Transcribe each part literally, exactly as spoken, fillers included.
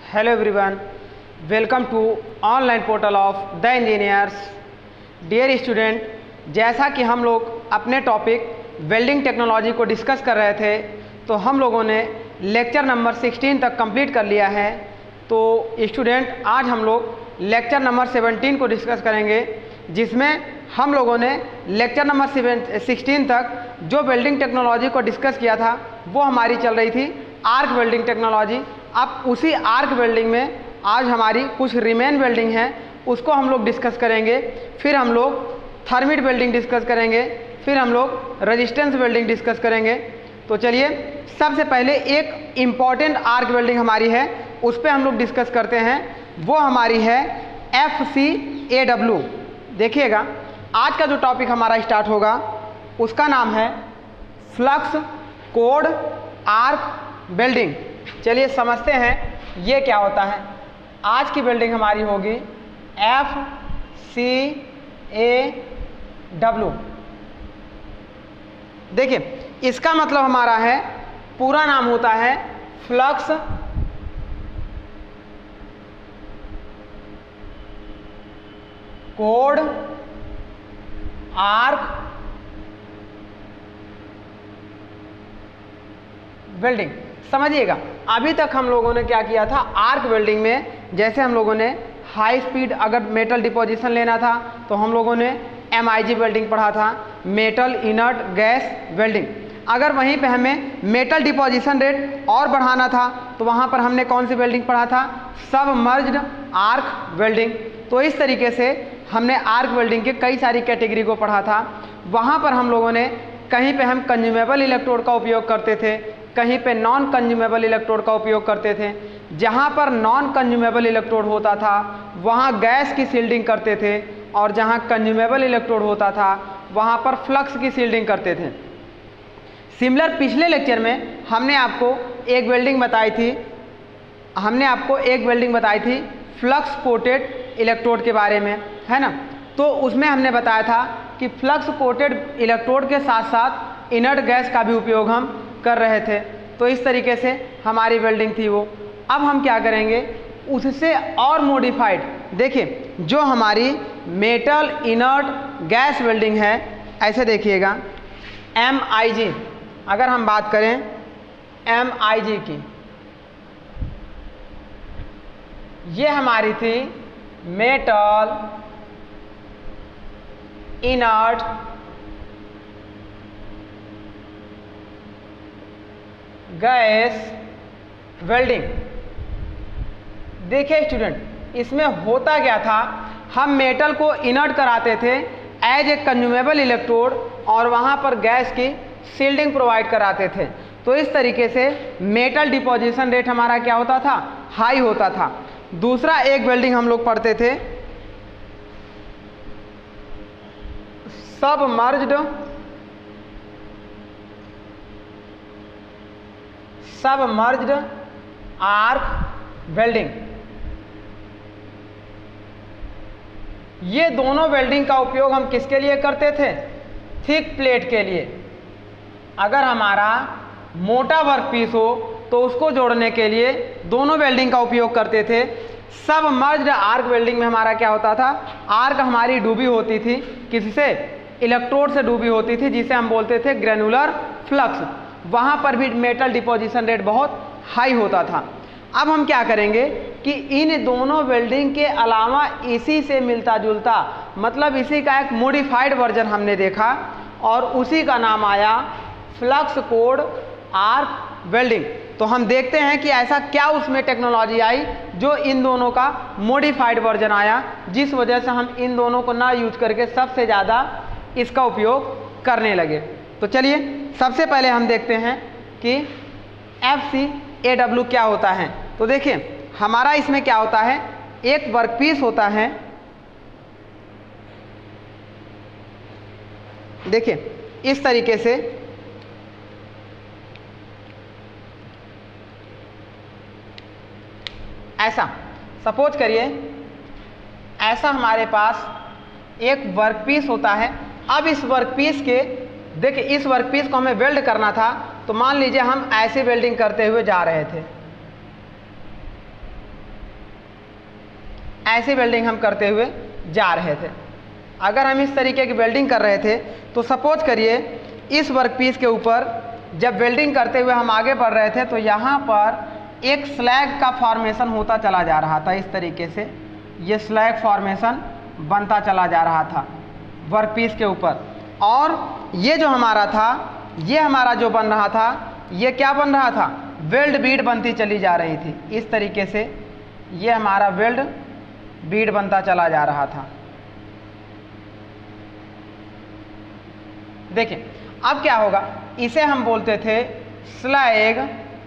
Hello everyone, welcome to online portal of the engineers. Dear student, जैसा कि हम लोग अपने टॉपिक वेल्डिंग टेक्नोलॉजी को डिस्कस कर रहे थे, तो हम लोगों ने लेक्चर नंबर सोलह तक कंप्लीट कर लिया है। तो स्टूडेंट, आज हम लोग लेक्चर नंबर सत्रह को डिस्कस करेंगे, जिसमें हम लोगों ने लेक्चर नंबर सोलह तक जो वेल्डिंग टेक्नोलॉजी को डिस्कस किया था वो हमारी चल रही थी आर्क वेल्डिंग टेक्नोलॉजी। अब उसी आर्क वेल्डिंग में आज हमारी कुछ रिमेन वेल्डिंग है, उसको हम लोग डिस्कस करेंगे। फिर हम लोग थर्मिट वेल्डिंग डिस्कस करेंगे, फिर हम लोग रेजिस्टेंस वेल्डिंग डिस्कस करेंगे। तो चलिए, सबसे पहले एक इम्पॉर्टेंट आर्क वेल्डिंग हमारी है, उस पर हम लोग डिस्कस करते हैं। वो हमारी है एफ सी ए डब्ल्यू। देखिएगा, आज का जो टॉपिक हमारा स्टार्ट होगा उसका नाम है फ्लक्स कोड आर्क वेल्डिंग। चलिए समझते हैं ये क्या होता है। आज की वेल्डिंग हमारी होगी एफ सी ए डब्ल्यू। देखिए, इसका मतलब हमारा है, पूरा नाम होता है फ्लक्स कोड आर्क वेल्डिंग। समझिएगा, अभी तक हम लोगों ने क्या किया था आर्क वेल्डिंग में, जैसे हम लोगों ने हाई स्पीड अगर मेटल डिपोजिशन लेना था तो हम लोगों ने एम आई जी वेल्डिंग पढ़ा था, मेटल इनर्ट गैस वेल्डिंग। अगर वहीं पे हमें मेटल डिपोजिशन रेट और बढ़ाना था तो वहाँ पर हमने कौन सी वेल्डिंग पढ़ा था, सबमर्ज्ड आर्क वेल्डिंग। तो इस तरीके से हमने आर्क वेल्डिंग के कई सारी कैटेगरी को पढ़ा था। वहाँ पर हम लोगों ने कहीं पे हम कंज्यूमेबल इलेक्ट्रोड का उपयोग करते थे, कहीं पे नॉन कंज्यूमेबल इलेक्ट्रोड का उपयोग करते थे। जहाँ पर नॉन कंज्यूमेबल इलेक्ट्रोड होता था वहाँ गैस की सील्डिंग करते थे, और जहाँ कंज्यूमेबल इलेक्ट्रोड होता था वहाँ पर फ्लक्स की सील्डिंग करते थे। सिमिलर पिछले लेक्चर में हमने आपको एक वेल्डिंग बताई थी हमने आपको एक वेल्डिंग बताई थी फ्लक्स कोटेड इलेक्ट्रोड के बारे में, है ना। तो उसमें हमने बताया था कि फ्लक्स कोटेड इलेक्ट्रोड के साथ साथ इनर्ट गैस का भी उपयोग हम कर रहे थे। तो इस तरीके से हमारी वेल्डिंग थी वो। अब हम क्या करेंगे, उससे और मॉडिफाइड। देखिए, जो हमारी मेटल इनर्ट गैस वेल्डिंग है, ऐसे देखिएगा, एम आई जी, अगर हम बात करें एम आई जी की, ये हमारी थी मेटल इनर्ट गैस वेल्डिंग। देखिए स्टूडेंट, इसमें होता क्या था, हम मेटल को इनर्ट कराते थे एज ए कंज्यूमेबल इलेक्ट्रोड, और वहाँ पर गैस की सील्डिंग प्रोवाइड कराते थे। तो इस तरीके से मेटल डिपोजिशन रेट हमारा क्या होता था, हाई होता था। दूसरा एक वेल्डिंग हम लोग पढ़ते थे सबमर्ज्ड सबमर्ज्ड आर्क वेल्डिंग। ये दोनों वेल्डिंग का उपयोग हम किसके लिए करते थे, थिक प्लेट के लिए। अगर हमारा मोटा वर्कपीस हो तो उसको जोड़ने के लिए दोनों वेल्डिंग का उपयोग करते थे। सबमर्ज्ड आर्क वेल्डिंग में हमारा क्या होता था, आर्क हमारी डूबी होती थी, किससे, इलेक्ट्रोड से डूबी होती थी, जिसे हम बोलते थे ग्रेनुलर फ्लक्स। वहाँ पर भी मेटल डिपोजिशन रेट बहुत हाई होता था। अब हम क्या करेंगे कि इन दोनों वेल्डिंग के अलावा इसी से मिलता जुलता, मतलब इसी का एक मॉडिफाइड वर्जन हमने देखा, और उसी का नाम आया फ्लक्स कोड आर्क वेल्डिंग। तो हम देखते हैं कि ऐसा क्या उसमें टेक्नोलॉजी आई जो इन दोनों का मॉडिफाइड वर्जन आया, जिस वजह से हम इन दोनों को ना यूज करके सबसे ज़्यादा इसका उपयोग करने लगे। तो चलिए, सबसे पहले हम देखते हैं कि एफ सी ए डब्ल्यू क्या होता है। तो देखिए, हमारा इसमें क्या होता है, एक वर्कपीस होता है। देखिए, इस तरीके से ऐसा सपोज करिए, ऐसा हमारे पास एक वर्कपीस होता है। अब इस वर्कपीस के, देखिए, इस वर्कपीस को हमें वेल्ड करना था, तो मान लीजिए हम ऐसे वेल्डिंग करते हुए जा रहे थे, ऐसी वेल्डिंग हम करते हुए जा रहे थे। अगर हम इस तरीके की वेल्डिंग कर रहे थे तो सपोज करिए इस वर्कपीस के ऊपर जब वेल्डिंग करते हुए हम आगे बढ़ रहे थे तो यहाँ पर एक स्लैग का फॉर्मेशन होता चला जा रहा था। इस तरीके से ये स्लैग फॉर्मेशन बनता चला जा रहा था वर्कपीस के ऊपर, और ये जो हमारा था, ये हमारा जो बन रहा था, ये क्या बन रहा था, वेल्ड बीड बनती चली जा रही थी। इस तरीके से ये हमारा वेल्ड बीड बनता चला जा रहा था। देखिए अब क्या होगा, इसे हम बोलते थे स्लैग,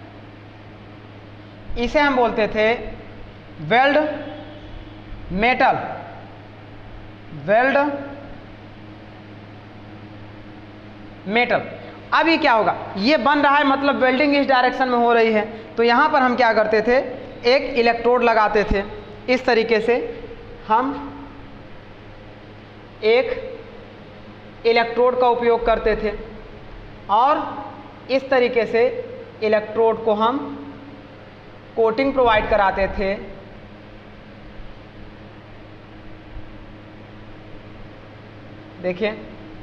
इसे हम बोलते थे वेल्ड मेटल, वेल्ड मेटल। अब ये क्या होगा, ये बन रहा है मतलब वेल्डिंग इस डायरेक्शन में हो रही है, तो यहाँ पर हम क्या करते थे, एक इलेक्ट्रोड लगाते थे। इस तरीके से हम एक इलेक्ट्रोड का उपयोग करते थे और इस तरीके से इलेक्ट्रोड को हम कोटिंग प्रोवाइड कराते थे। देखिए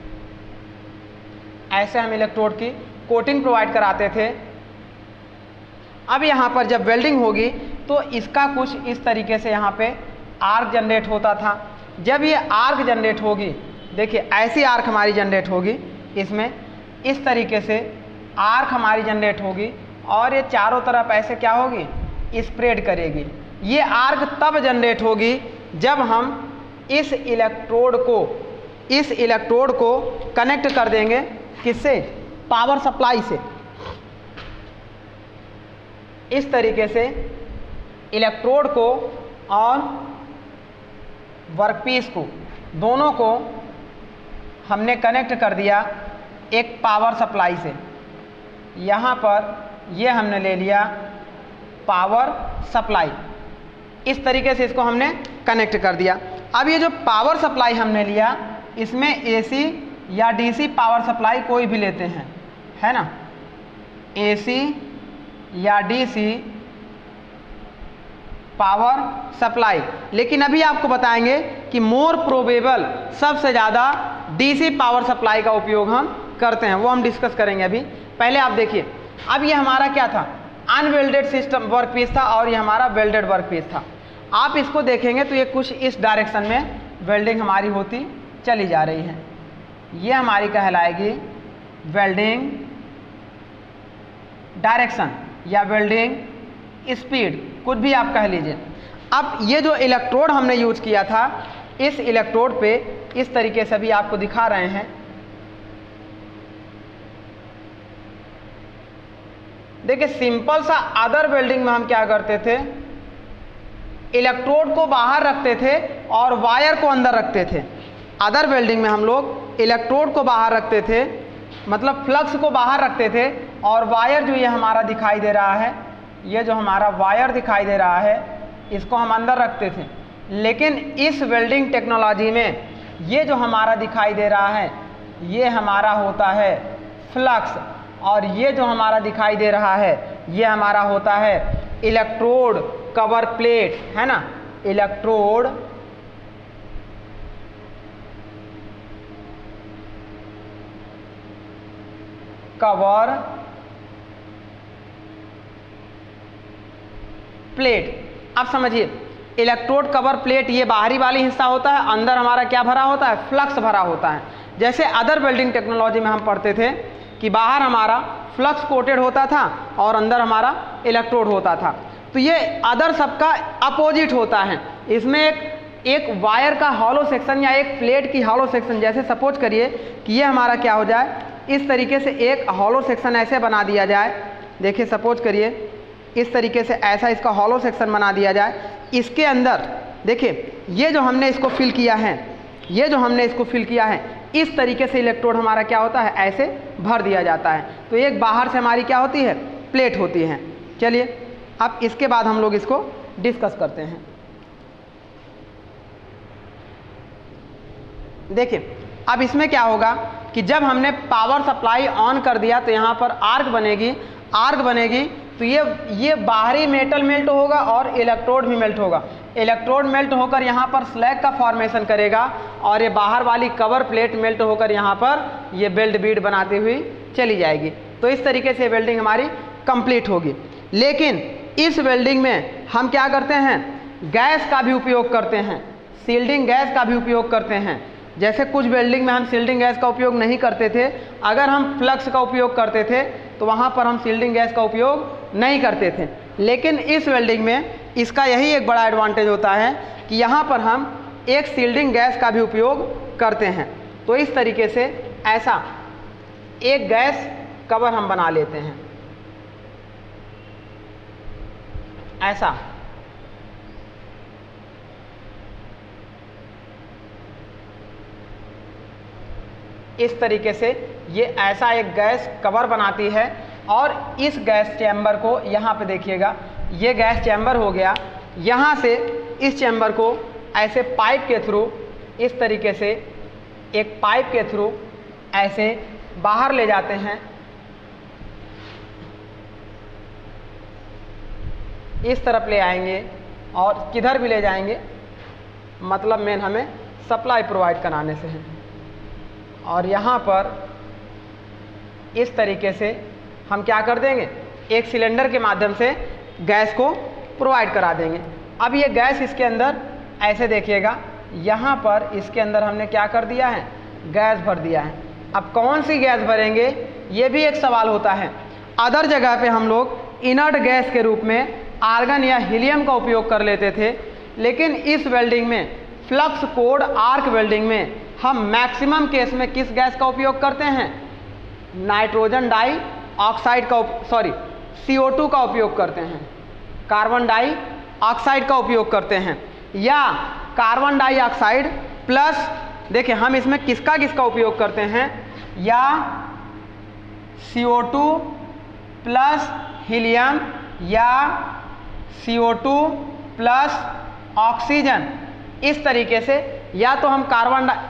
ऐसे हम इलेक्ट्रोड की कोटिंग प्रोवाइड कराते थे। अब यहाँ पर जब वेल्डिंग होगी तो इसका कुछ इस तरीके से यहाँ पे आर्क जनरेट होता था। जब ये आर्क जनरेट होगी, देखिए ऐसी आर्क हमारी जनरेट होगी, इसमें इस तरीके से आर्क हमारी जनरेट होगी और ये चारों तरफ ऐसे क्या होगी, स्प्रेड करेगी। ये आर्क तब जनरेट होगी जब हम इस इलेक्ट्रोड को इस इलेक्ट्रोड को कनेक्ट कर देंगे, किससे, पावर सप्लाई से। इस तरीके से इलेक्ट्रोड को और वर्कपीस को, दोनों को हमने कनेक्ट कर दिया एक पावर सप्लाई से। यहाँ पर ये हमने ले लिया पावर सप्लाई, इस तरीके से इसको हमने कनेक्ट कर दिया। अब ये जो पावर सप्लाई हमने लिया, इसमें एसी या डीसी पावर सप्लाई कोई भी लेते हैं, है ना, एसी या डीसी पावर सप्लाई। लेकिन अभी आपको बताएंगे कि मोर प्रोबेबल सबसे ज़्यादा डीसी पावर सप्लाई का उपयोग हम करते हैं, वो हम डिस्कस करेंगे अभी। पहले आप देखिए, अब ये हमारा क्या था, अनवेल्डेड सिस्टम वर्कपीस था और ये हमारा वेल्डेड वर्कपीस था। आप इसको देखेंगे तो ये कुछ इस डायरेक्शन में वेल्डिंग हमारी होती चली जा रही है। ये हमारी कहलाएगी वेल्डिंग डायरेक्शन या वेल्डिंग स्पीड, कुछ भी आप कह लीजिए। अब ये जो इलेक्ट्रोड हमने यूज किया था, इस इलेक्ट्रोड पे इस तरीके से भी आपको दिखा रहे हैं। देखिए सिंपल सा अदर वेल्डिंग में हम क्या करते थे, इलेक्ट्रोड को बाहर रखते थे और वायर को अंदर रखते थे। अदर वेल्डिंग में हम लोग इलेक्ट्रोड को बाहर रखते थे, मतलब फ्लक्स को बाहर रखते थे, और वायर जो ये हमारा दिखाई दे रहा है, ये जो हमारा वायर दिखाई दे रहा है, इसको हम अंदर रखते थे। लेकिन इस वेल्डिंग टेक्नोलॉजी में ये जो हमारा दिखाई दे रहा है, ये हमारा होता है फ्लक्स, और ये जो हमारा दिखाई दे रहा है, ये हमारा होता है इलेक्ट्रोड कवर प्लेट, है ना, इलेक्ट्रोड कवर प्लेट। अब समझिए, इलेक्ट्रोड कवर प्लेट ये बाहरी वाली हिस्सा होता है, अंदर हमारा क्या भरा होता है, फ्लक्स भरा होता है। जैसे अदर वेल्डिंग टेक्नोलॉजी में हम पढ़ते थे कि बाहर हमारा फ्लक्स कोटेड होता था और अंदर हमारा इलेक्ट्रोड होता था। तो ये अदर सबका अपोजिट होता है। इसमें एक एक वायर का हॉलो सेक्शन या एक प्लेट की हॉलो सेक्शन, जैसे सपोज करिए कि ये हमारा क्या हो जाए, इस तरीके से एक हॉलो सेक्शन ऐसे बना दिया जाए। देखिए सपोज करिए इस तरीके से ऐसा इसका हॉलो सेक्शन बना दिया जाए। इसके अंदर देखिए ये जो हमने इसको फिल किया है, ये जो हमने इसको फिल किया है, इस तरीके से इलेक्ट्रोड हमारा क्या होता है, ऐसे भर दिया जाता है। तो एक बाहर से हमारी क्या होती है, प्लेट होती है। चलिए अब इसके बाद हम लोग इसको डिस्कस करते हैं। देखिए अब इसमें क्या होगा कि जब हमने पावर सप्लाई ऑन कर दिया तो यहाँ पर आर्क बनेगी, आर्क बनेगी तो ये ये बाहरी मेटल मेल्ट होगा और इलेक्ट्रोड भी मेल्ट होगा। इलेक्ट्रोड मेल्ट होकर यहाँ पर स्लैग का फॉर्मेशन करेगा और ये बाहर वाली कवर प्लेट मेल्ट होकर यहाँ पर ये वेल्ड बीड बनाती हुई चली जाएगी। तो इस तरीके से वेल्डिंग हमारी कंप्लीट होगी। लेकिन इस वेल्डिंग में हम क्या करते हैं, गैस का भी उपयोग करते हैं, सील्डिंग गैस का भी उपयोग करते हैं। जैसे कुछ वेल्डिंग में हम सील्डिंग गैस का उपयोग नहीं करते थे, अगर हम फ्लक्स का उपयोग करते थे तो वहाँ पर हम सील्डिंग गैस का उपयोग नहीं करते थे। लेकिन इस वेल्डिंग में इसका यही एक बड़ा एडवांटेज होता है कि यहाँ पर हम एक सील्डिंग गैस का भी उपयोग करते हैं। तो इस तरीके से ऐसा एक गैस कवर हम बना लेते हैं, ऐसा। इस तरीके से ये ऐसा एक गैस कवर बनाती है और इस गैस चैम्बर को यहाँ पे देखिएगा, ये गैस चैम्बर हो गया। यहाँ से इस चैम्बर को ऐसे पाइप के थ्रू, इस तरीके से एक पाइप के थ्रू ऐसे बाहर ले जाते हैं, इस तरफ ले आएंगे और किधर भी ले जाएंगे, मतलब मेन हमें सप्लाई प्रोवाइड कराने से है। और यहाँ पर इस तरीके से हम क्या कर देंगे, एक सिलेंडर के माध्यम से गैस को प्रोवाइड करा देंगे। अब ये गैस इसके अंदर ऐसे देखिएगा, यहाँ पर इसके अंदर हमने क्या कर दिया है, गैस भर दिया है। अब कौन सी गैस भरेंगे, ये भी एक सवाल होता है। अदर जगह पे हम लोग इनर्ट गैस के रूप में आर्गन या हीलियम का उपयोग कर लेते थे, लेकिन इस वेल्डिंग में, फ्लक्स कोड आर्क वेल्डिंग में, हम मैक्सिमम केस में किस गैस का उपयोग करते हैं, नाइट्रोजन डाई ऑक्साइड का, सॉरी सी ओ टू का उपयोग करते हैं, कार्बन डाई ऑक्साइड का उपयोग करते हैं, या कार्बन डाइऑक्साइड प्लस, देखिए हम इसमें किसका किसका उपयोग करते हैं, या C O two plus helium या C O two plus oxygen. इस तरीके से या तो हम कार्बन डाइ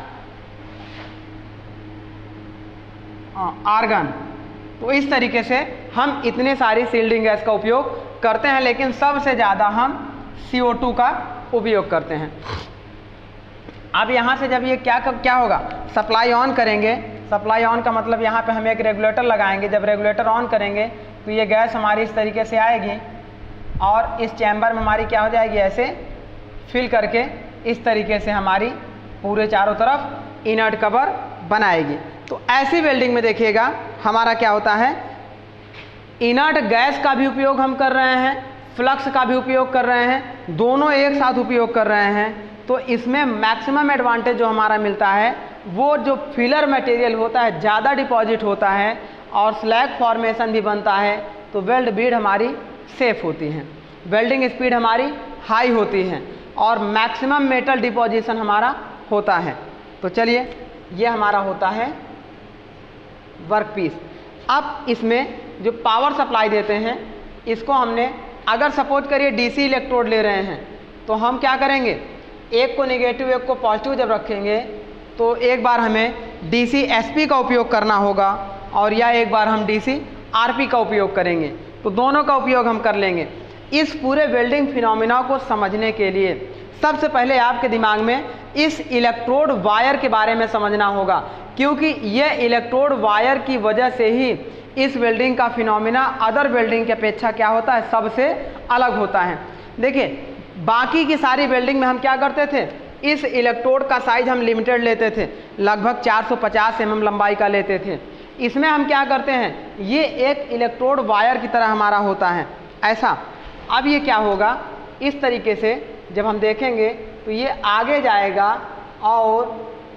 आर्गन, तो इस तरीके से हम इतने सारी सील्डिंग गैस का उपयोग करते हैं, लेकिन सबसे ज़्यादा हम सी ओ टू का उपयोग करते हैं। अब यहाँ से जब ये क्या क्या होगा, सप्लाई ऑन करेंगे, सप्लाई ऑन का मतलब यहाँ पे हम एक रेगुलेटर लगाएंगे। जब रेगुलेटर ऑन करेंगे तो ये गैस हमारी इस तरीके से आएगी और इस चैम्बर में हमारी क्या हो जाएगी, ऐसे फिल करके इस तरीके से हमारी पूरे चारों तरफ इनर्ट कवर बनाएगी। तो ऐसी वेल्डिंग में देखिएगा हमारा क्या होता है, इनर्ट गैस का भी उपयोग हम कर रहे हैं, फ्लक्स का भी उपयोग कर रहे हैं, दोनों एक साथ उपयोग कर रहे हैं। तो इसमें मैक्सिमम एडवांटेज जो हमारा मिलता है, वो जो फिलर मटेरियल होता है ज़्यादा डिपॉजिट होता है और स्लैग फॉर्मेशन भी बनता है, तो वेल्ड बीड हमारी सेफ होती है, वेल्डिंग स्पीड हमारी हाई होती है और मैक्सिमम मेटल डिपॉजिशन हमारा होता है। तो चलिए, ये हमारा होता है वर्क पीस। अब इसमें जो पावर सप्लाई देते हैं, इसको हमने, अगर सपोज करिए डीसी इलेक्ट्रोड ले रहे हैं, तो हम क्या करेंगे, एक को नेगेटिव एक को पॉजिटिव जब रखेंगे तो एक बार हमें डीसी एसपी का उपयोग करना होगा और या एक बार हम डीसी आरपी का उपयोग करेंगे। तो दोनों का उपयोग हम कर लेंगे। इस पूरे वेल्डिंग फिनोमिना को समझने के लिए सबसे पहले आपके दिमाग में इस इलेक्ट्रोड वायर के बारे में समझना होगा, क्योंकि यह इलेक्ट्रोड वायर की वजह से ही इस वेल्डिंग का फिनोमिना अदर वेल्डिंग की अपेक्षा क्या होता है, सबसे अलग होता है। देखिए, बाकी की सारी वेल्डिंग में हम क्या करते थे, इस इलेक्ट्रोड का साइज हम लिमिटेड लेते थे, लगभग चार सौ पचास एम एम लंबाई का लेते थे। इसमें हम क्या करते हैं, ये एक इलेक्ट्रोड वायर की तरह हमारा होता है ऐसा। अब ये क्या होगा, इस तरीके से जब हम देखेंगे तो ये आगे जाएगा और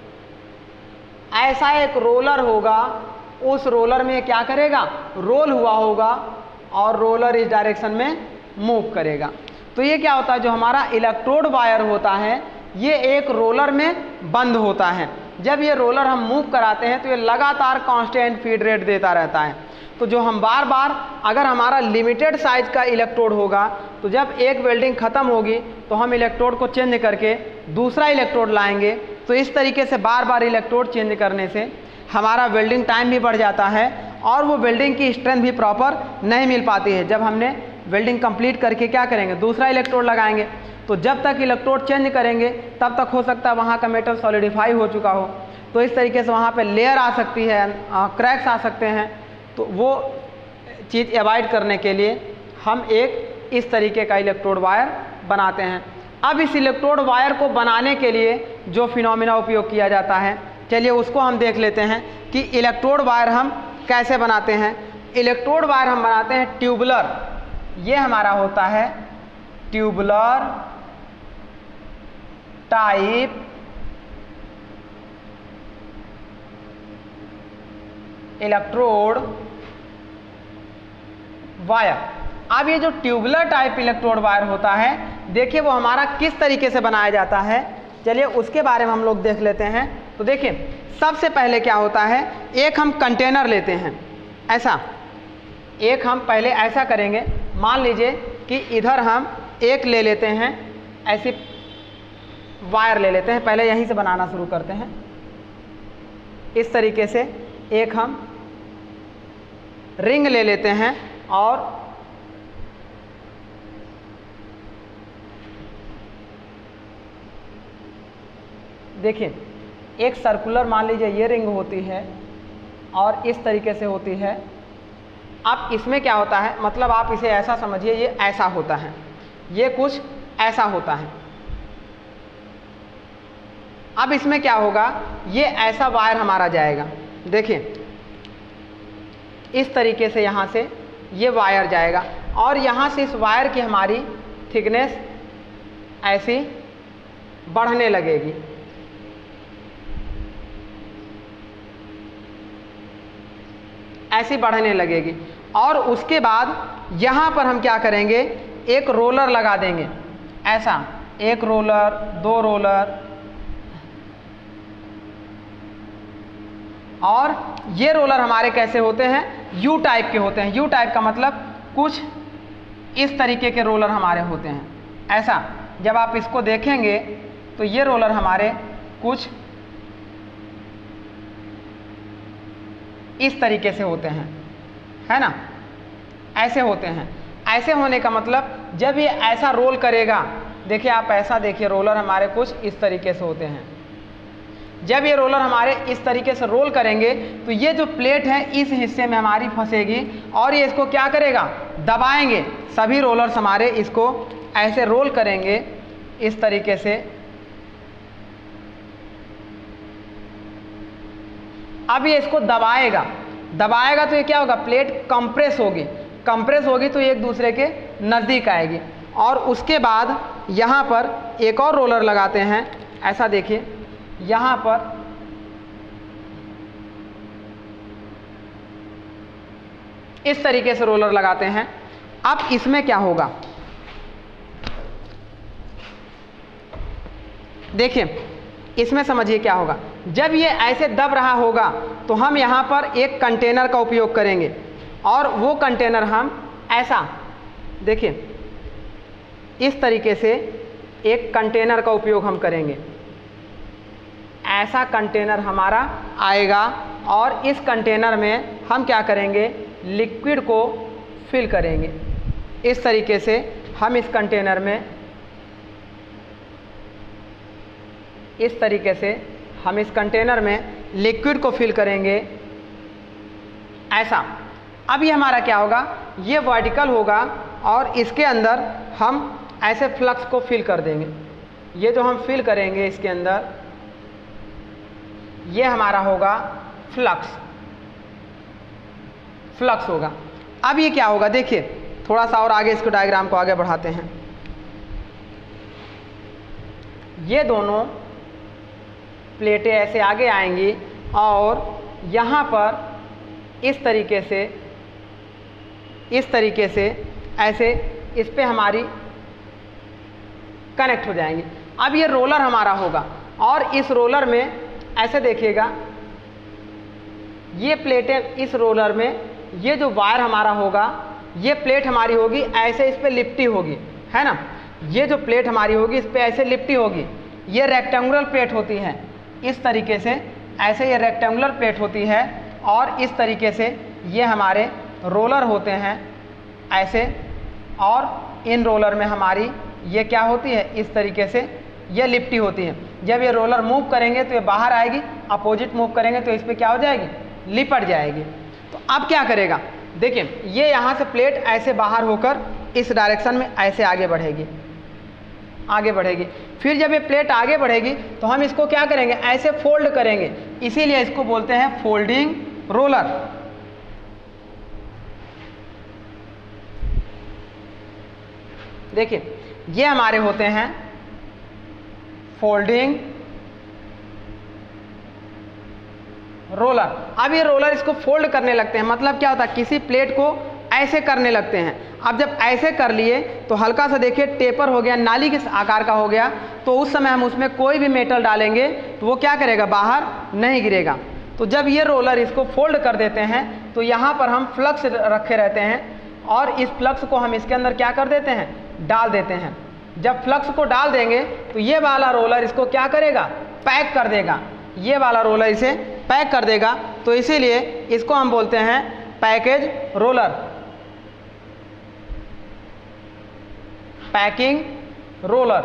ऐसा एक रोलर होगा, उस रोलर में क्या करेगा, रोल हुआ होगा और रोलर इस डायरेक्शन में मूव करेगा। तो ये क्या होता है, जो हमारा इलेक्ट्रोड वायर होता है ये एक रोलर में बंद होता है। जब ये रोलर हम मूव कराते हैं तो ये लगातार कांस्टेंट फीड रेट देता रहता है। तो जो हम बार बार, अगर हमारा लिमिटेड साइज का इलेक्ट्रोड होगा तो जब एक वेल्डिंग ख़त्म होगी तो हम इलेक्ट्रोड को चेंज करके दूसरा इलेक्ट्रोड लाएंगे। तो इस तरीके से बार बार इलेक्ट्रोड चेंज करने से हमारा वेल्डिंग टाइम भी बढ़ जाता है और वो वेल्डिंग की स्ट्रेंथ भी प्रॉपर नहीं मिल पाती है। जब हमने वेल्डिंग कंप्लीट करके क्या करेंगे, दूसरा इलेक्ट्रोड लगाएंगे, तो जब तक इलेक्ट्रोड चेंज करेंगे तब तक हो सकता है वहाँ का मेटल सॉलिडिफाई हो चुका हो, तो इस तरीके से वहाँ पे लेयर आ सकती है, क्रैक्स आ सकते हैं। तो वो चीज़ अवॉइड करने के लिए हम एक इस तरीके का इलेक्ट्रोड वायर बनाते हैं। अब इस इलेक्ट्रोड वायर को बनाने के लिए जो फिनोमिना उपयोग किया जाता है, चलिए उसको हम देख लेते हैं कि इलेक्ट्रोड वायर हम कैसे बनाते हैं। इलेक्ट्रोड वायर हम बनाते हैं ट्यूबुलर, ये हमारा होता है ट्यूबुलर टाइप इलेक्ट्रोड वायर। अब ये जो ट्यूबुलर टाइप इलेक्ट्रोड वायर होता है, देखिए वो हमारा किस तरीके से बनाया जाता है, चलिए उसके बारे में हम लोग देख लेते हैं। तो देखिए सबसे पहले क्या होता है, एक हम कंटेनर लेते हैं, ऐसा एक हम पहले ऐसा करेंगे, मान लीजिए कि इधर हम एक ले लेते हैं, ऐसी वायर ले लेते हैं, पहले यहीं से बनाना शुरू करते हैं। इस तरीके से एक हम रिंग ले लेते हैं और देखिए एक सर्कुलर मान लीजिए ये रिंग होती है और इस तरीके से होती है। अब इसमें क्या होता है, मतलब आप इसे ऐसा समझिए, ये ऐसा होता है, ये कुछ ऐसा होता है। अब इसमें क्या होगा, ये ऐसा वायर हमारा जाएगा, देखिए इस तरीके से यहाँ से ये वायर जाएगा और यहाँ से इस वायर की हमारी थिकनेस ऐसी बढ़ने लगेगी। ऐसी बढ़ने लगेगी और उसके बाद यहाँ पर हम क्या करेंगे, एक रोलर लगा देंगे, ऐसा एक रोलर, दो रोलर, और ये रोलर हमारे कैसे होते हैं, यू टाइप के होते हैं। यू टाइप का मतलब कुछ इस तरीके के रोलर हमारे होते हैं। ऐसा जब आप इसको देखेंगे तो ये रोलर हमारे कुछ इस तरीके से होते हैं, है ना, ऐसे होते हैं। ऐसे होने का मतलब जब ये ऐसा रोल करेगा, देखिए आप ऐसा देखिए, रोलर हमारे कुछ इस तरीके से होते हैं। जब ये रोलर हमारे इस तरीके से रोल करेंगे तो ये जो प्लेट है इस हिस्से में हमारी फंसेगी और ये इसको क्या करेगा, दबाएंगे। सभी रोलर्स हमारे इसको ऐसे रोल करेंगे इस तरीके से। अब ये इसको दबाएगा, दबाएगा तो ये क्या होगा, प्लेट कंप्रेस होगी, कंप्रेस होगी तो एक दूसरे के नज़दीक आएगी। और उसके बाद यहाँ पर एक और रोलर लगाते हैं, ऐसा देखिए यहाँ पर इस तरीके से रोलर लगाते हैं। अब इसमें क्या होगा, देखिए इसमें समझिए क्या होगा, जब ये ऐसे दब रहा होगा तो हम यहाँ पर एक कंटेनर का उपयोग करेंगे और वो कंटेनर हम ऐसा देखिए इस तरीके से एक कंटेनर का उपयोग हम करेंगे। ऐसा कंटेनर हमारा आएगा और इस कंटेनर में हम क्या करेंगे, लिक्विड को फिल करेंगे। इस तरीके से हम इस कंटेनर में इस तरीके से हम इस कंटेनर में लिक्विड को फिल करेंगे, ऐसा। अब ये हमारा क्या होगा, ये वर्टिकल होगा और इसके अंदर हम ऐसे फ्लक्स को फिल कर देंगे। ये जो हम फिल करेंगे इसके अंदर, ये हमारा होगा फ्लक्स, फ्लक्स होगा। अब ये क्या होगा, देखिए थोड़ा सा और आगे इसको डायग्राम को आगे बढ़ाते हैं। ये दोनों प्लेटें ऐसे आगे आएंगी और यहाँ पर इस तरीके से इस तरीके से ऐसे इस पे हमारी कनेक्ट हो जाएंगी। अब ये रोलर हमारा होगा और इस रोलर में ऐसे देखिएगा, ये प्लेटें इस रोलर में, ये जो वायर हमारा होगा, ये प्लेट हमारी होगी ऐसे इस पे लिपटी होगी, है ना। ये जो प्लेट हमारी होगी इस पे ऐसे लिपटी होगी। ये रेक्टेंगुलर प्लेट होती है इस तरीके से, ऐसे ये रेक्टेंगुलर प्लेट होती है और इस तरीके से ये हमारे रोलर होते हैं ऐसे, और इन रोलर में हमारी ये क्या होती है, इस तरीके से ये लिपटी होती है। जब ये रोलर मूव करेंगे तो ये बाहर आएगी, अपोजिट मूव करेंगे तो इस पर क्या हो जाएगी, लिपट जाएगी। तो अब क्या करेगा, देखिए ये यहाँ से प्लेट ऐसे बाहर होकर इस डायरेक्शन में ऐसे आगे बढ़ेगी, आगे बढ़ेगी। फिर जब ये प्लेट आगे बढ़ेगी तो हम इसको क्या करेंगे, ऐसे फोल्ड करेंगे, इसीलिए इसको बोलते हैं फोल्डिंग रोलर। देखिए ये हमारे होते हैं फोल्डिंग रोलर। अब ये रोलर इसको फोल्ड करने लगते हैं, मतलब क्या होता है, किसी प्लेट को ऐसे करने लगते हैं। अब जब ऐसे कर लिए तो हल्का सा देखिए टेपर हो गया, नाली के आकार का हो गया, तो उस समय हम उसमें कोई भी मेटल डालेंगे तो वो क्या करेगा, बाहर नहीं गिरेगा। तो जब ये रोलर इसको फोल्ड कर देते हैं तो यहाँ पर हम फ्लक्स रखे रहते हैं, और इस फ्लक्स को हम इसके अंदर क्या कर देते हैं, डाल देते हैं। जब फ्लक्स को डाल देंगे तो ये वाला रोलर इसको क्या करेगा, पैक कर देगा, ये वाला रोलर इसे पैक कर देगा। तो इसीलिए इसको हम बोलते हैं पैकेज रोलर, पैकिंग रोलर।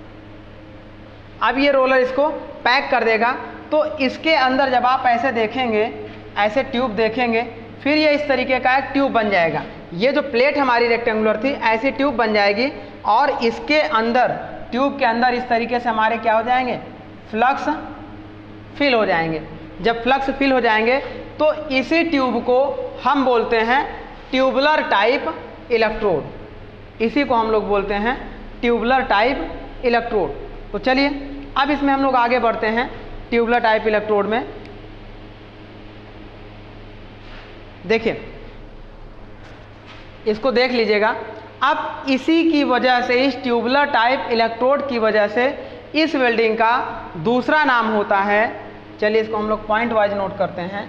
अब ये रोलर इसको पैक कर देगा, तो इसके अंदर जब आप ऐसे देखेंगे, ऐसे ट्यूब देखेंगे, फिर ये इस तरीके का एक ट्यूब बन जाएगा। ये जो प्लेट हमारी रेक्टेंगुलर थी, ऐसी ट्यूब बन जाएगी, और इसके अंदर, ट्यूब के अंदर इस तरीके से हमारे क्या हो जाएंगे, फ्लक्स फिल हो जाएंगे। जब फ्लक्स फिल हो जाएंगे तो इसी ट्यूब को हम बोलते हैं ट्यूबुलर टाइप इलेक्ट्रोड, इसी को हम लोग बोलते हैं ट्यूबुलर टाइप इलेक्ट्रोड। तो चलिए अब इसमें हम लोग आगे बढ़ते हैं ट्यूबुलर टाइप इलेक्ट्रोड में। देखिए इसको देख लीजिएगा। अब इसी की वजह से, इस ट्यूबुलर टाइप इलेक्ट्रोड की वजह से इस वेल्डिंग का दूसरा नाम होता है, चलिए इसको हम लोग पॉइंट वाइज नोट करते हैं।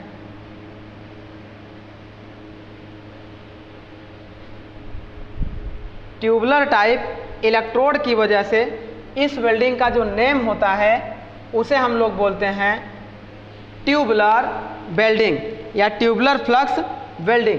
ट्यूबुलर टाइप इलेक्ट्रोड की वजह से इस वेल्डिंग का जो नेम होता है उसे हम लोग बोलते हैं ट्यूबुलर वेल्डिंग या tubular flux welding.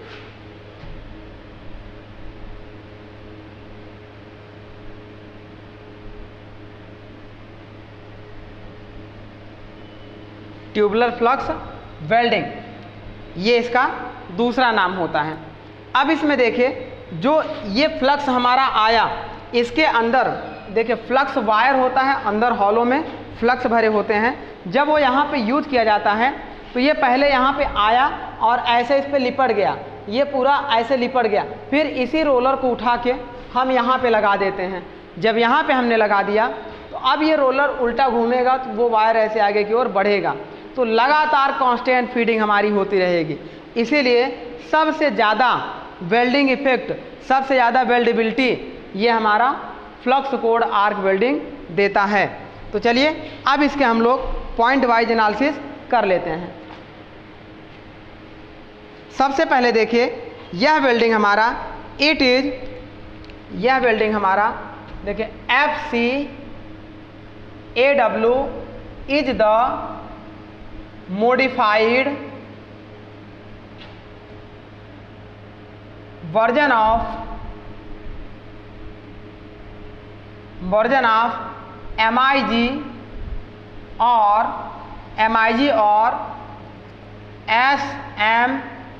Tubular flux welding, ये इसका दूसरा नाम होता है। अब इसमें देखिए जो ये फ्लक्स हमारा आया, इसके अंदर देखिए फ्लक्स वायर होता है, अंदर हॉलो में फ्लक्स भरे होते हैं। जब वो यहाँ पे यूज किया जाता है तो ये पहले यहाँ पे आया और ऐसे इस पे लिपट गया, ये पूरा ऐसे लिपट गया। फिर इसी रोलर को उठा के हम यहाँ पे लगा देते हैं। जब यहाँ पे हमने लगा दिया तो अब ये रोलर उल्टा घूमेगा तो वो वायर ऐसे आगे की ओर बढ़ेगा, तो लगातार कांस्टेंट फीडिंग हमारी होती रहेगी। इसीलिए सबसे ज़्यादा वेल्डिंग इफेक्ट, सबसे ज़्यादा वेल्डेबिलिटी ये हमारा फ्लक्स कोड आर्क वेल्डिंग देता है। तो चलिए अब इसके हम लोग पॉइंट वाइज एनालिसिस कर लेते हैं। सबसे पहले देखिए यह वेल्डिंग हमारा इट इज, यह वेल्डिंग हमारा देखिए F C A W is the modified version of version of M I G or M I G or S M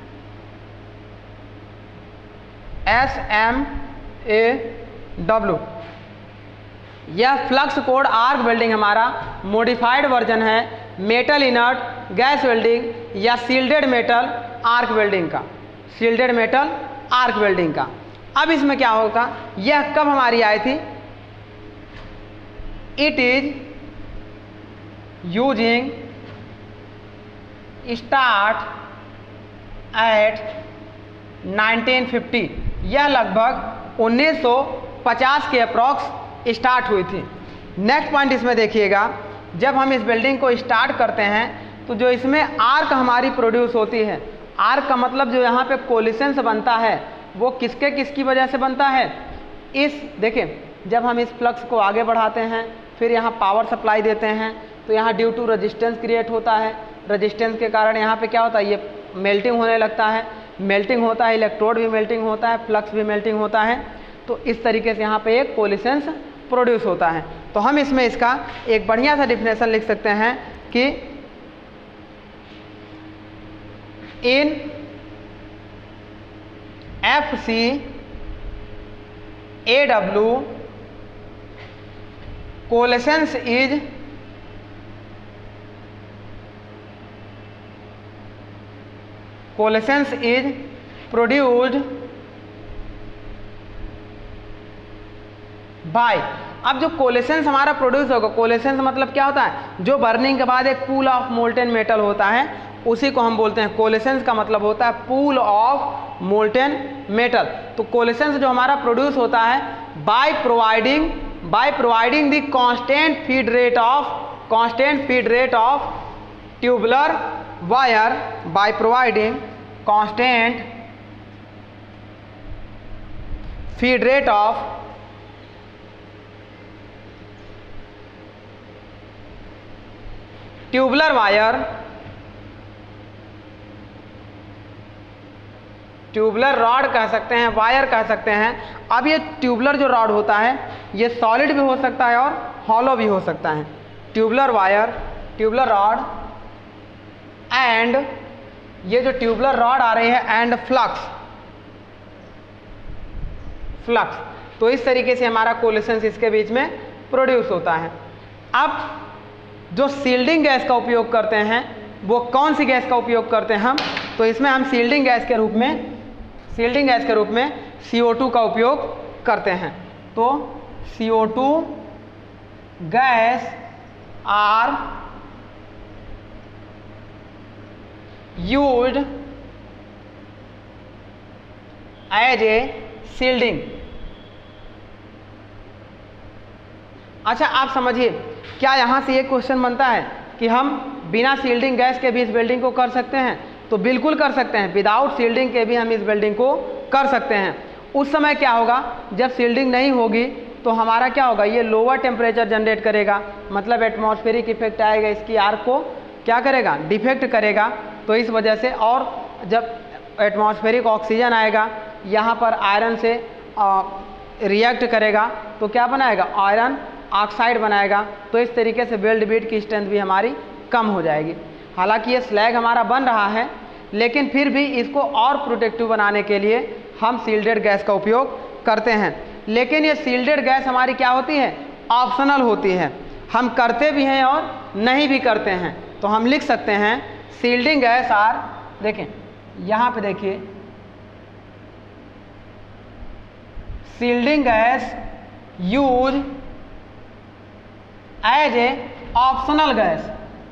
S M A W। यह फ्लक्स कोड आर्क वेल्डिंग हमारा modified version है metal inert gas welding या shielded metal arc welding का, shielded metal arc welding का। अब इसमें क्या होगा, यह कब हमारी आई थी, it is using start at nineteen fifty, यह लगभग उन्नीस सौ पचास के अप्रॉक्स स्टार्ट हुई थी। नेक्स्ट पॉइंट इसमें देखिएगा, जब हम इस वेल्डिंग को स्टार्ट करते हैं तो जो इसमें आर्क हमारी प्रोड्यूस होती है, आर्क का मतलब जो यहाँ पे कोलिशंस बनता है वो किसके किसकी वजह से बनता है, इस देखिए जब हम इस फ्लक्स को आगे बढ़ाते हैं फिर यहाँ पावर सप्लाई देते हैं तो यहाँ ड्यू टू रेजिस्टेंस क्रिएट होता है, रेजिस्टेंस के कारण यहाँ पे क्या होता है, ये मेल्टिंग होने लगता है, मेल्टिंग होता है, इलेक्ट्रोड भी मेल्टिंग होता है, फ्लक्स भी मेल्टिंग होता है। तो इस तरीके से यहाँ पे एक कोलिसेंस प्रोड्यूस होता है। तो हम इसमें इसका एक बढ़िया सा डिफिनेशन लिख सकते हैं कि in F C A W coalescence is coalescence is produced by. अब जो कोलिसेंस हमारा प्रोड्यूस होगा, कोलिसेंस मतलब क्या होता है, जो बर्निंग के बाद एक पूल ऑफ मोल्टेन मेटल होता है उसी को हम बोलते हैं कोलिसेंस। का मतलब होता है पूल ऑफ मोल्टेन मेटल। तो कोलिसेंस जो हमारा प्रोड्यूस होता है by providing by providing the constant feed rate of constant feed rate of tubular wire by providing constant feed rate of tubular wire tubular rod कह सकते हैं, वायर कह सकते हैं। अब ये ट्यूबुलर जो रॉड होता है ये सॉलिड भी हो सकता है और हॉलो भी हो सकता है। Tubular wire, tubular rod and ये जो ट्यूबुलर रॉड आ रही है एंड फ्लक्स फ्लक्स तो इस तरीके से हमारा कोलिसेंस इसके बीच में प्रोड्यूस होता है। अब जो सील्डिंग गैस का उपयोग करते हैं वो कौन सी गैस का उपयोग करते हैं हम, तो इसमें हम सील्डिंग गैस के रूप में सील्डिंग गैस के रूप में सी ओ टू का उपयोग करते हैं। तो C O two gas are used as a shielding. अच्छा आप समझिए, क्या यहाँ से एक क्वेश्चन बनता है कि हम बिना सील्डिंग गैस के भी इस वेल्डिंग को कर सकते हैं? तो बिल्कुल कर सकते हैं, विदाउट सील्डिंग के भी हम इस वेल्डिंग को कर सकते हैं। उस समय क्या होगा, जब सील्डिंग नहीं होगी तो हमारा क्या होगा, ये लोअर टेम्परेचर जनरेट करेगा, मतलब एटमॉस्फेरिक इफेक्ट आएगा, इसकी आर्क को क्या करेगा, डिफेक्ट करेगा। तो इस वजह से, और जब एटमॉस्फेरिक ऑक्सीजन आएगा यहाँ पर आयरन से रिएक्ट करेगा तो क्या बनाएगा, आयरन ऑक्साइड बनाएगा। तो इस तरीके से वेल्ड बीट की स्ट्रेंथ भी हमारी कम हो जाएगी। हालांकि ये स्लैग हमारा बन रहा है, लेकिन फिर भी इसको और प्रोटेक्टिव बनाने के लिए हम सील्डेड गैस का उपयोग करते हैं। लेकिन ये सील्डेड गैस हमारी क्या होती है, ऑप्शनल होती है। हम करते भी हैं और नहीं भी करते हैं। तो हम लिख सकते हैं सील्डिंग गैस आर, देखें यहाँ पे देखिए, shielding gas use as a optional gas.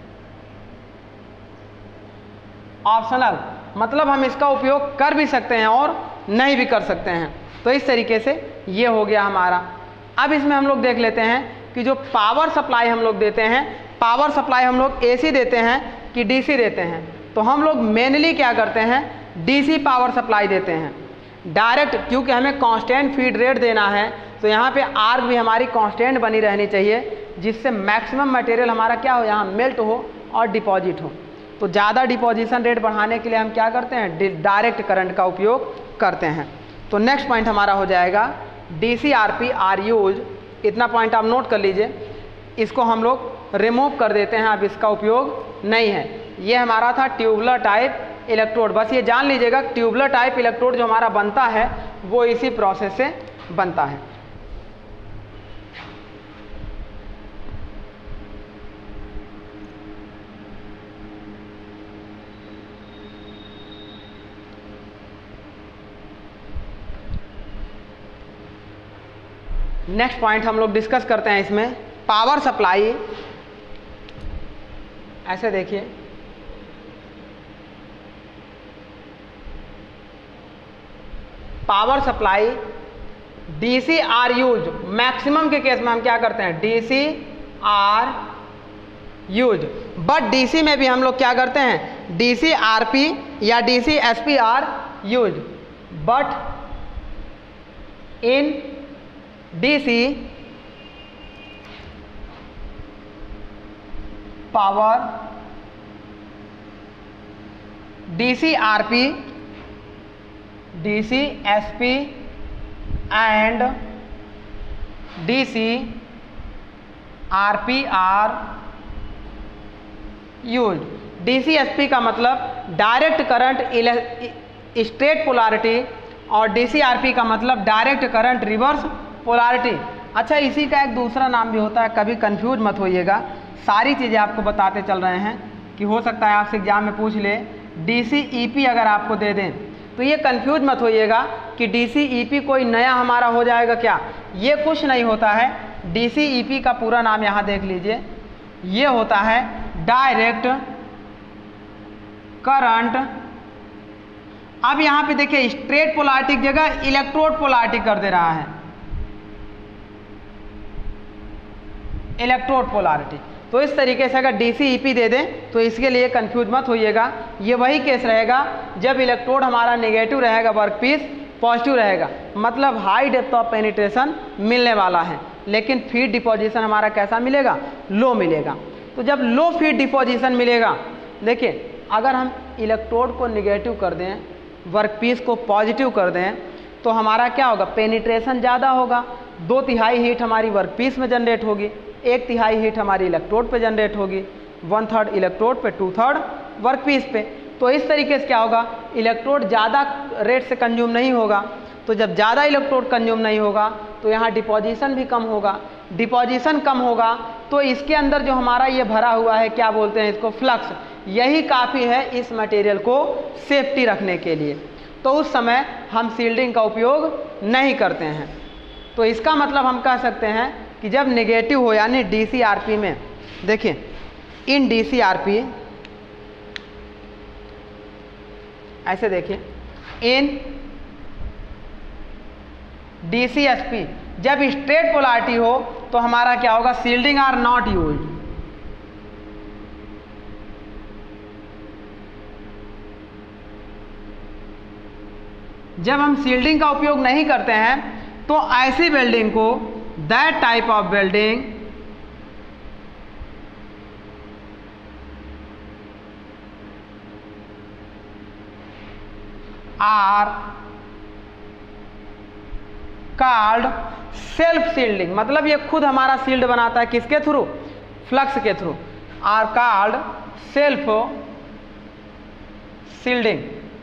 Optional मतलब हम इसका उपयोग कर भी सकते हैं और नहीं भी कर सकते हैं। तो इस तरीके से ये हो गया हमारा। अब इसमें हम लोग देख लेते हैं कि जो पावर सप्लाई हम लोग देते हैं, पावर सप्लाई हम लोग एसी देते हैं कि डीसी देते हैं। तो हम लोग मेनली क्या करते हैं, डीसी पावर सप्लाई देते हैं डायरेक्ट, क्योंकि हमें कांस्टेंट फीड रेट देना है। तो यहाँ पे आर्क भी हमारी कांस्टेंट बनी रहनी चाहिए, जिससे मैक्सिमम मटेरियल हमारा क्या हो, यहाँ मेल्ट हो और डिपॉजिट हो। तो ज़्यादा डिपॉजिशन रेट बढ़ाने के लिए हम क्या करते हैं, डायरेक्ट करंट का उपयोग करते हैं। तो नेक्स्ट पॉइंट हमारा हो जाएगा D C R P are use. इतना पॉइंट आप नोट कर लीजिए, इसको हम लोग रिमूव कर देते हैं, अब इसका उपयोग नहीं है। ये हमारा था ट्यूबुलर टाइप इलेक्ट्रोड। बस ये जान लीजिएगा ट्यूबुलर टाइप इलेक्ट्रोड जो हमारा बनता है वो इसी प्रोसेस से बनता है। नेक्स्ट पॉइंट हम लोग डिस्कस करते हैं इसमें पावर सप्लाई। ऐसे देखिए, power supply DC are use, maximum के केस में हम क्या करते हैं, DC are use. But DC में भी हम लोग क्या करते हैं, डीसी आरपी या DC SP are use. But in DC power DC RP, DC SP and DC RP are use. DC SP का मतलब डायरेक्ट करंट स्ट्रेट पोलैरिटी और डीसी आरपी का मतलब डायरेक्ट करंट रिवर्स पोलैरिटी। अच्छा, इसी का एक दूसरा नाम भी होता है, कभी कंफ्यूज मत होइएगा, सारी चीज़ें आपको बताते चल रहे हैं कि हो सकता है आपसे एग्जाम में पूछ ले डीसी ईपी अगर आपको दे दें तो ये कंफ्यूज मत होइएगा कि डीसी ईपी कोई नया हमारा हो जाएगा क्या, ये कुछ नहीं होता है। डीसी ईपी का पूरा नाम यहाँ देख लीजिए, ये होता है डायरेक्ट करंट। अब यहाँ पे देखिए स्ट्रेट पोलैरिटी की जगह इलेक्ट्रोड पोलैरिटी कर दे रहा है, इलेक्ट्रोड पोलैरिटी। तो इस तरीके से अगर डीसी ईपी दे दें तो इसके लिए कंफ्यूज मत होइएगा, ये वही केस रहेगा जब इलेक्ट्रोड हमारा नेगेटिव रहेगा, वर्कपीस पॉजिटिव रहेगा, मतलब हाई डेप्थ ऑफ पेनिट्रेशन मिलने वाला है, लेकिन फीड डिपोजिशन हमारा कैसा मिलेगा, लो मिलेगा। तो जब लो फीड डिपोजिशन मिलेगा, देखिए अगर हम इलेक्ट्रोड को निगेटिव कर दें, वर्कपीस को पॉजिटिव कर दें, तो हमारा क्या होगा, पेनिट्रेशन ज़्यादा होगा, दो तिहाई हीट हमारी वर्कपीस में जनरेट होगी, एक तिहाई हीट हमारी इलेक्ट्रोड पे जनरेट होगी, वन थर्ड इलेक्ट्रोड पे, टू थर्ड वर्कपीस पे। तो इस तरीके से क्या होगा, इलेक्ट्रोड ज़्यादा रेट से कंज्यूम नहीं होगा। तो जब ज़्यादा इलेक्ट्रोड कंज्यूम नहीं होगा तो यहाँ डिपोजिशन भी कम होगा, डिपोजिशन कम होगा तो इसके अंदर जो हमारा ये भरा हुआ है, क्या बोलते हैं इसको, फ्लक्स, यही काफ़ी है इस मटेरियल को सेफ्टी रखने के लिए। तो उस समय हम सील्डिंग का उपयोग नहीं करते हैं। तो इसका मतलब हम कह सकते हैं कि जब नेगेटिव हो, यानी डीसी आरपी में, देखिए इन डीसी आरपी, ऐसे देखिए इन डीसी एसपी, जब स्ट्रेट पोलैरिटी हो तो हमारा क्या होगा, सील्डिंग आर नॉट यूज्ड। जब हम सील्डिंग का उपयोग नहीं करते हैं तो ऐसी वेल्डिंग को, that type of welding are called self shielding, मतलब ये खुद हमारा सील्ड बनाता है, किसके थ्रू, फ्लक्स के through, are called self shielding.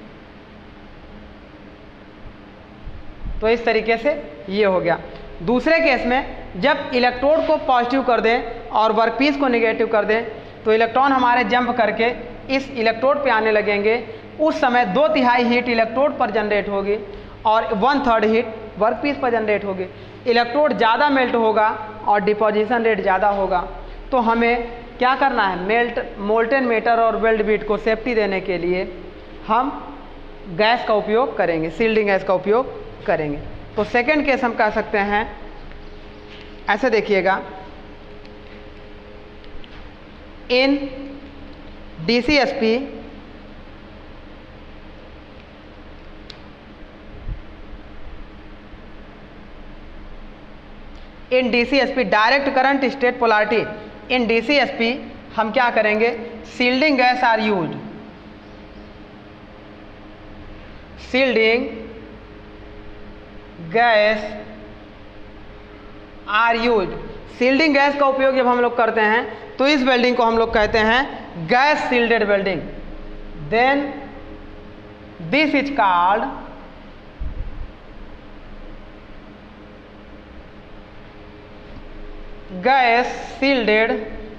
तो इस तरीके से ये हो गया। दूसरे केस में जब इलेक्ट्रोड को पॉजिटिव कर दें और वर्कपीस को नेगेटिव कर दें तो इलेक्ट्रॉन हमारे जंप करके इस इलेक्ट्रोड पे आने लगेंगे, उस समय दो तिहाई हीट इलेक्ट्रोड पर जनरेट होगी और वन थर्ड हीट वर्कपीस पर जनरेट होगी। इलेक्ट्रोड ज़्यादा मेल्ट होगा और डिपोजिशन रेट ज़्यादा होगा। तो हमें क्या करना है, मेल्ट मोल्टेन मेटर और वेल्ड बीट को सेफ्टी देने के लिए हम गैस का उपयोग करेंगे, सील्डिंग गैस का उपयोग करेंगे। तो सेकेंड केस हम कह सकते हैं, ऐसे देखिएगा, in DCSP in DCSP direct current state polarity, in DCSP हम क्या करेंगे, shielding gas are used, shielding gas are used. Shielding gas का उपयोग जब हम लोग करते हैं तो इस वेल्डिंग को हम लोग कहते हैं gas shielded welding. Then this is called gas shielded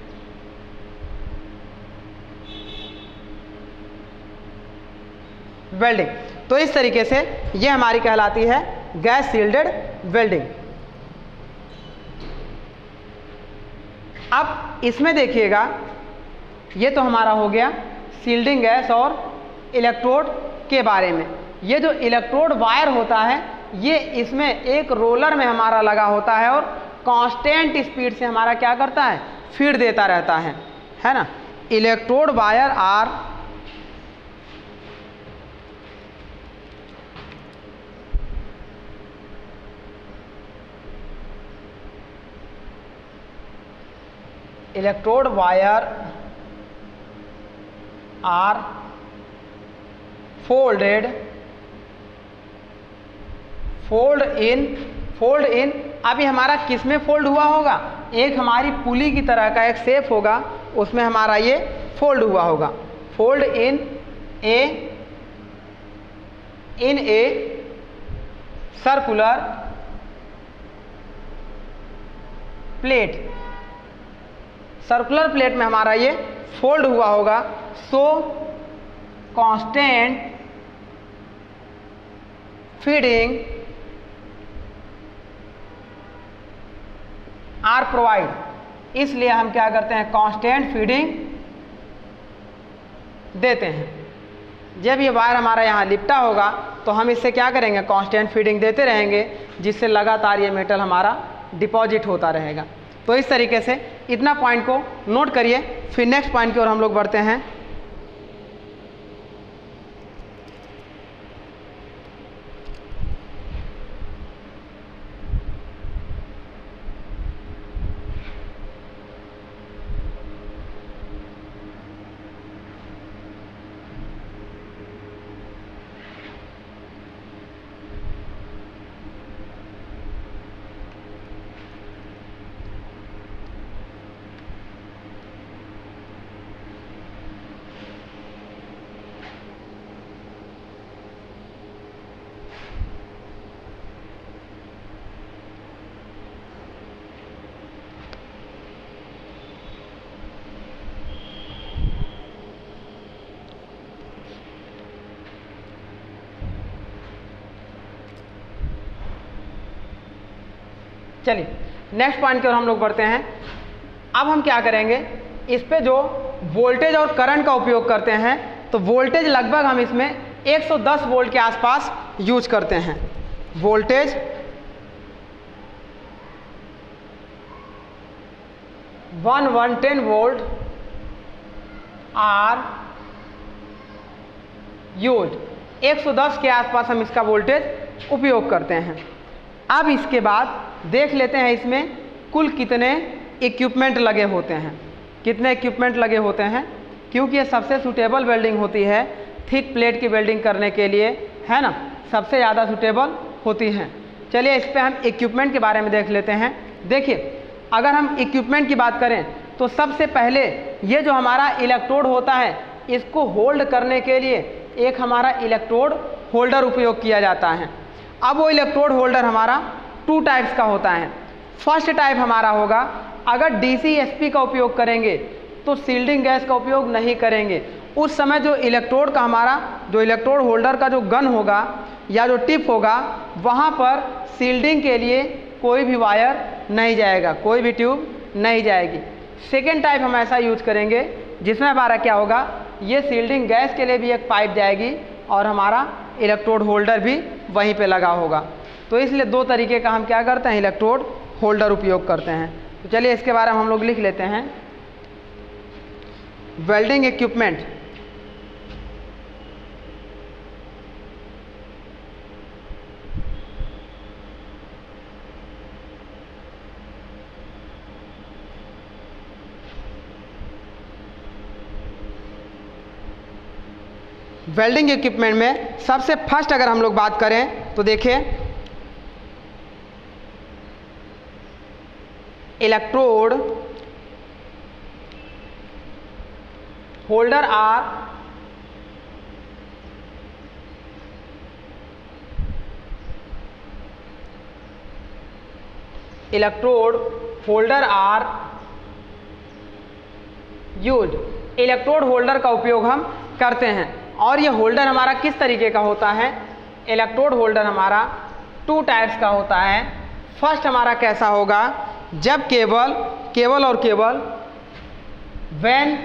welding. तो इस तरीके से ये हमारी कहलाती है गैस सील्डेड वेल्डिंग। अब इसमें देखिएगा, ये तो हमारा हो गया सील्डिंग गैस और इलेक्ट्रोड के बारे में। ये जो इलेक्ट्रोड वायर होता है ये इसमें एक रोलर में हमारा लगा होता है और कांस्टेंट स्पीड से हमारा क्या करता है, फीड देता रहता है, है ना। Electrode wire are electrode wire are folded fold in fold in अब ये हमारा किस में फोल्ड हुआ होगा, एक हमारी पुली की तरह का एक शेप होगा, उसमें हमारा ये फोल्ड हुआ होगा। Fold in a in a circular plate, circular plate में हमारा ये फोल्ड हुआ होगा। So constant feeding are provide, इसलिए हम क्या करते हैं, कांस्टेंट फीडिंग देते हैं। जब ये वायर हमारा यहाँ लिपटा होगा तो हम इससे क्या करेंगे, कांस्टेंट फीडिंग देते रहेंगे, जिससे लगातार ये मेटल हमारा डिपॉजिट होता रहेगा। तो इस तरीके से इतना पॉइंट को नोट करिए। फिर नेक्स्ट पॉइंट की ओर हम लोग बढ़ते हैं। चलिए नेक्स्ट पॉइंट की ओर हम लोग बढ़ते हैं। अब हम क्या करेंगे, इस पे जो वोल्टेज और करंट का उपयोग करते हैं, तो वोल्टेज लगभग हम इसमें एक सौ दस वोल्ट के आसपास यूज करते हैं। Voltage one one ten volt are use, एक सौ दस के आसपास हम इसका वोल्टेज उपयोग करते हैं। अब इसके बाद देख लेते हैं इसमें कुल कितने इक्विपमेंट लगे होते हैं, कितने इक्विपमेंट लगे होते हैं, क्योंकि ये सबसे सूटेबल वेल्डिंग होती है थिक प्लेट की वेल्डिंग करने के लिए, है ना, सबसे ज़्यादा सूटेबल होती हैं। चलिए इस पर हम इक्विपमेंट के बारे में देख लेते हैं। देखिए अगर हम इक्विपमेंट की बात करें तो सबसे पहले ये जो हमारा इलेक्ट्रोड होता है, इसको होल्ड करने के लिए एक हमारा इलेक्ट्रोड होल्डर उपयोग किया जाता है। अब वो इलेक्ट्रोड होल्डर हमारा टू टाइप्स का होता है। फर्स्ट टाइप हमारा होगा, अगर डीसी एसपी का उपयोग करेंगे तो सील्डिंग गैस का उपयोग नहीं करेंगे। उस समय जो इलेक्ट्रोड का हमारा जो इलेक्ट्रोड होल्डर का जो गन होगा या जो टिप होगा, वहाँ पर सील्डिंग के लिए कोई भी वायर नहीं जाएगा, कोई भी ट्यूब नहीं जाएगी। सेकेंड टाइप हम ऐसा यूज करेंगे जिसमें हमारा क्या होगा, ये सील्डिंग गैस के लिए भी एक पाइप जाएगी और हमारा इलेक्ट्रोड होल्डर भी वहीं पे लगा होगा। तो इसलिए दो तरीके का हम क्या करते हैं, इलेक्ट्रोड होल्डर उपयोग करते हैं। तो चलिए इसके बारे में हम लोग लिख लेते हैं। वेल्डिंग इक्विपमेंट, वेल्डिंग इक्विपमेंट में सबसे फर्स्ट अगर हम लोग बात करें तो देखिए electrode holder are electrode holder are use, electrode holder का उपयोग हम करते हैं। और ये होल्डर हमारा किस तरीके का होता है, इलेक्ट्रोड होल्डर हमारा टू टाइप्स का होता है। फर्स्ट हमारा कैसा होगा, जब केवल केवल और केवल when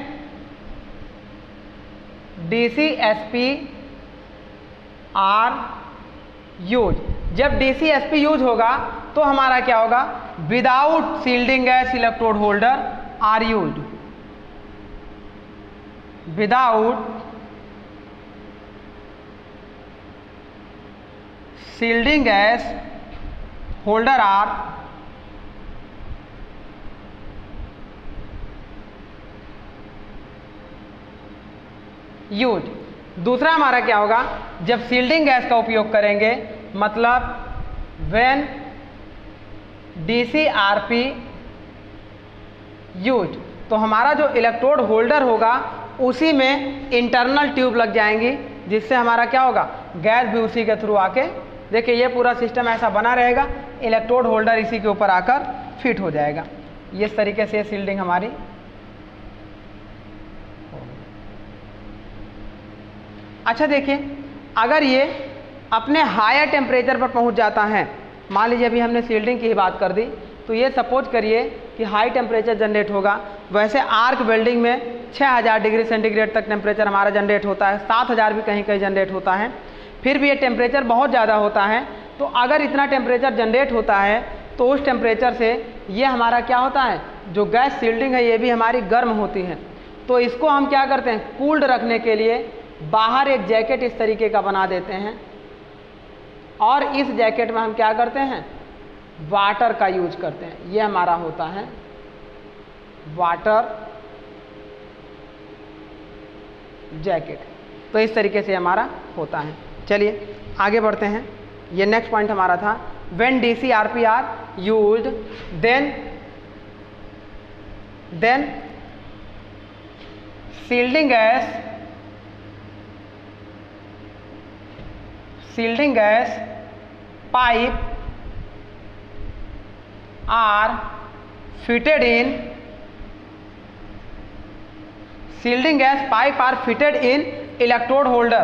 DC SP are use, जब डीसी एसपी यूज होगा तो हमारा क्या होगा, without shielding gas electrode holder are use, without shielding gas holder are use. दूसरा हमारा क्या होगा, जब शील्डिंग गैस का उपयोग करेंगे, मतलब when D C R P use, तो हमारा जो इलेक्ट्रोड होल्डर होगा उसी में इंटरनल ट्यूब लग जाएंगी, जिससे हमारा क्या होगा, गैस भी उसी के थ्रू आके, देखिए ये पूरा सिस्टम ऐसा बना रहेगा, इलेक्ट्रोड होल्डर इसी के ऊपर आकर फिट हो जाएगा। इस तरीके से शील्डिंग हमारी। अच्छा देखिए, अगर ये अपने हायर टेम्परेचर पर पहुंच जाता है, मान लीजिए अभी हमने शील्डिंग की ही बात कर दी, तो ये सपोज करिए कि हाई टेम्परेचर जनरेट होगा। वैसे आर्क वेल्डिंग में छह हज़ार डिग्री सेंटीग्रेड तक टेम्परेचर हमारा जनरेट होता है, सात हज़ार भी कहीं कहीं जनरेट होता है। फिर भी ये टेम्परेचर बहुत ज़्यादा होता है। तो अगर इतना टेम्परेचर जनरेट होता है तो उस टेम्परेचर से ये हमारा क्या होता है, जो गैस शील्डिंग है ये भी हमारी गर्म होती है। तो इसको हम क्या करते हैं, कूल्ड रखने के लिए बाहर एक जैकेट इस तरीके का बना देते हैं, और इस जैकेट में हम क्या करते हैं, वाटर का यूज करते हैं। ये हमारा होता है वाटर जैकेट। तो इस तरीके से हमारा होता है। चलिए आगे बढ़ते हैं। ये नेक्स्ट पॉइंट हमारा था, when D C R P are used then then shielding gas shielding gas pipe are fitted in shielding gas pipe are fitted in electrode holder।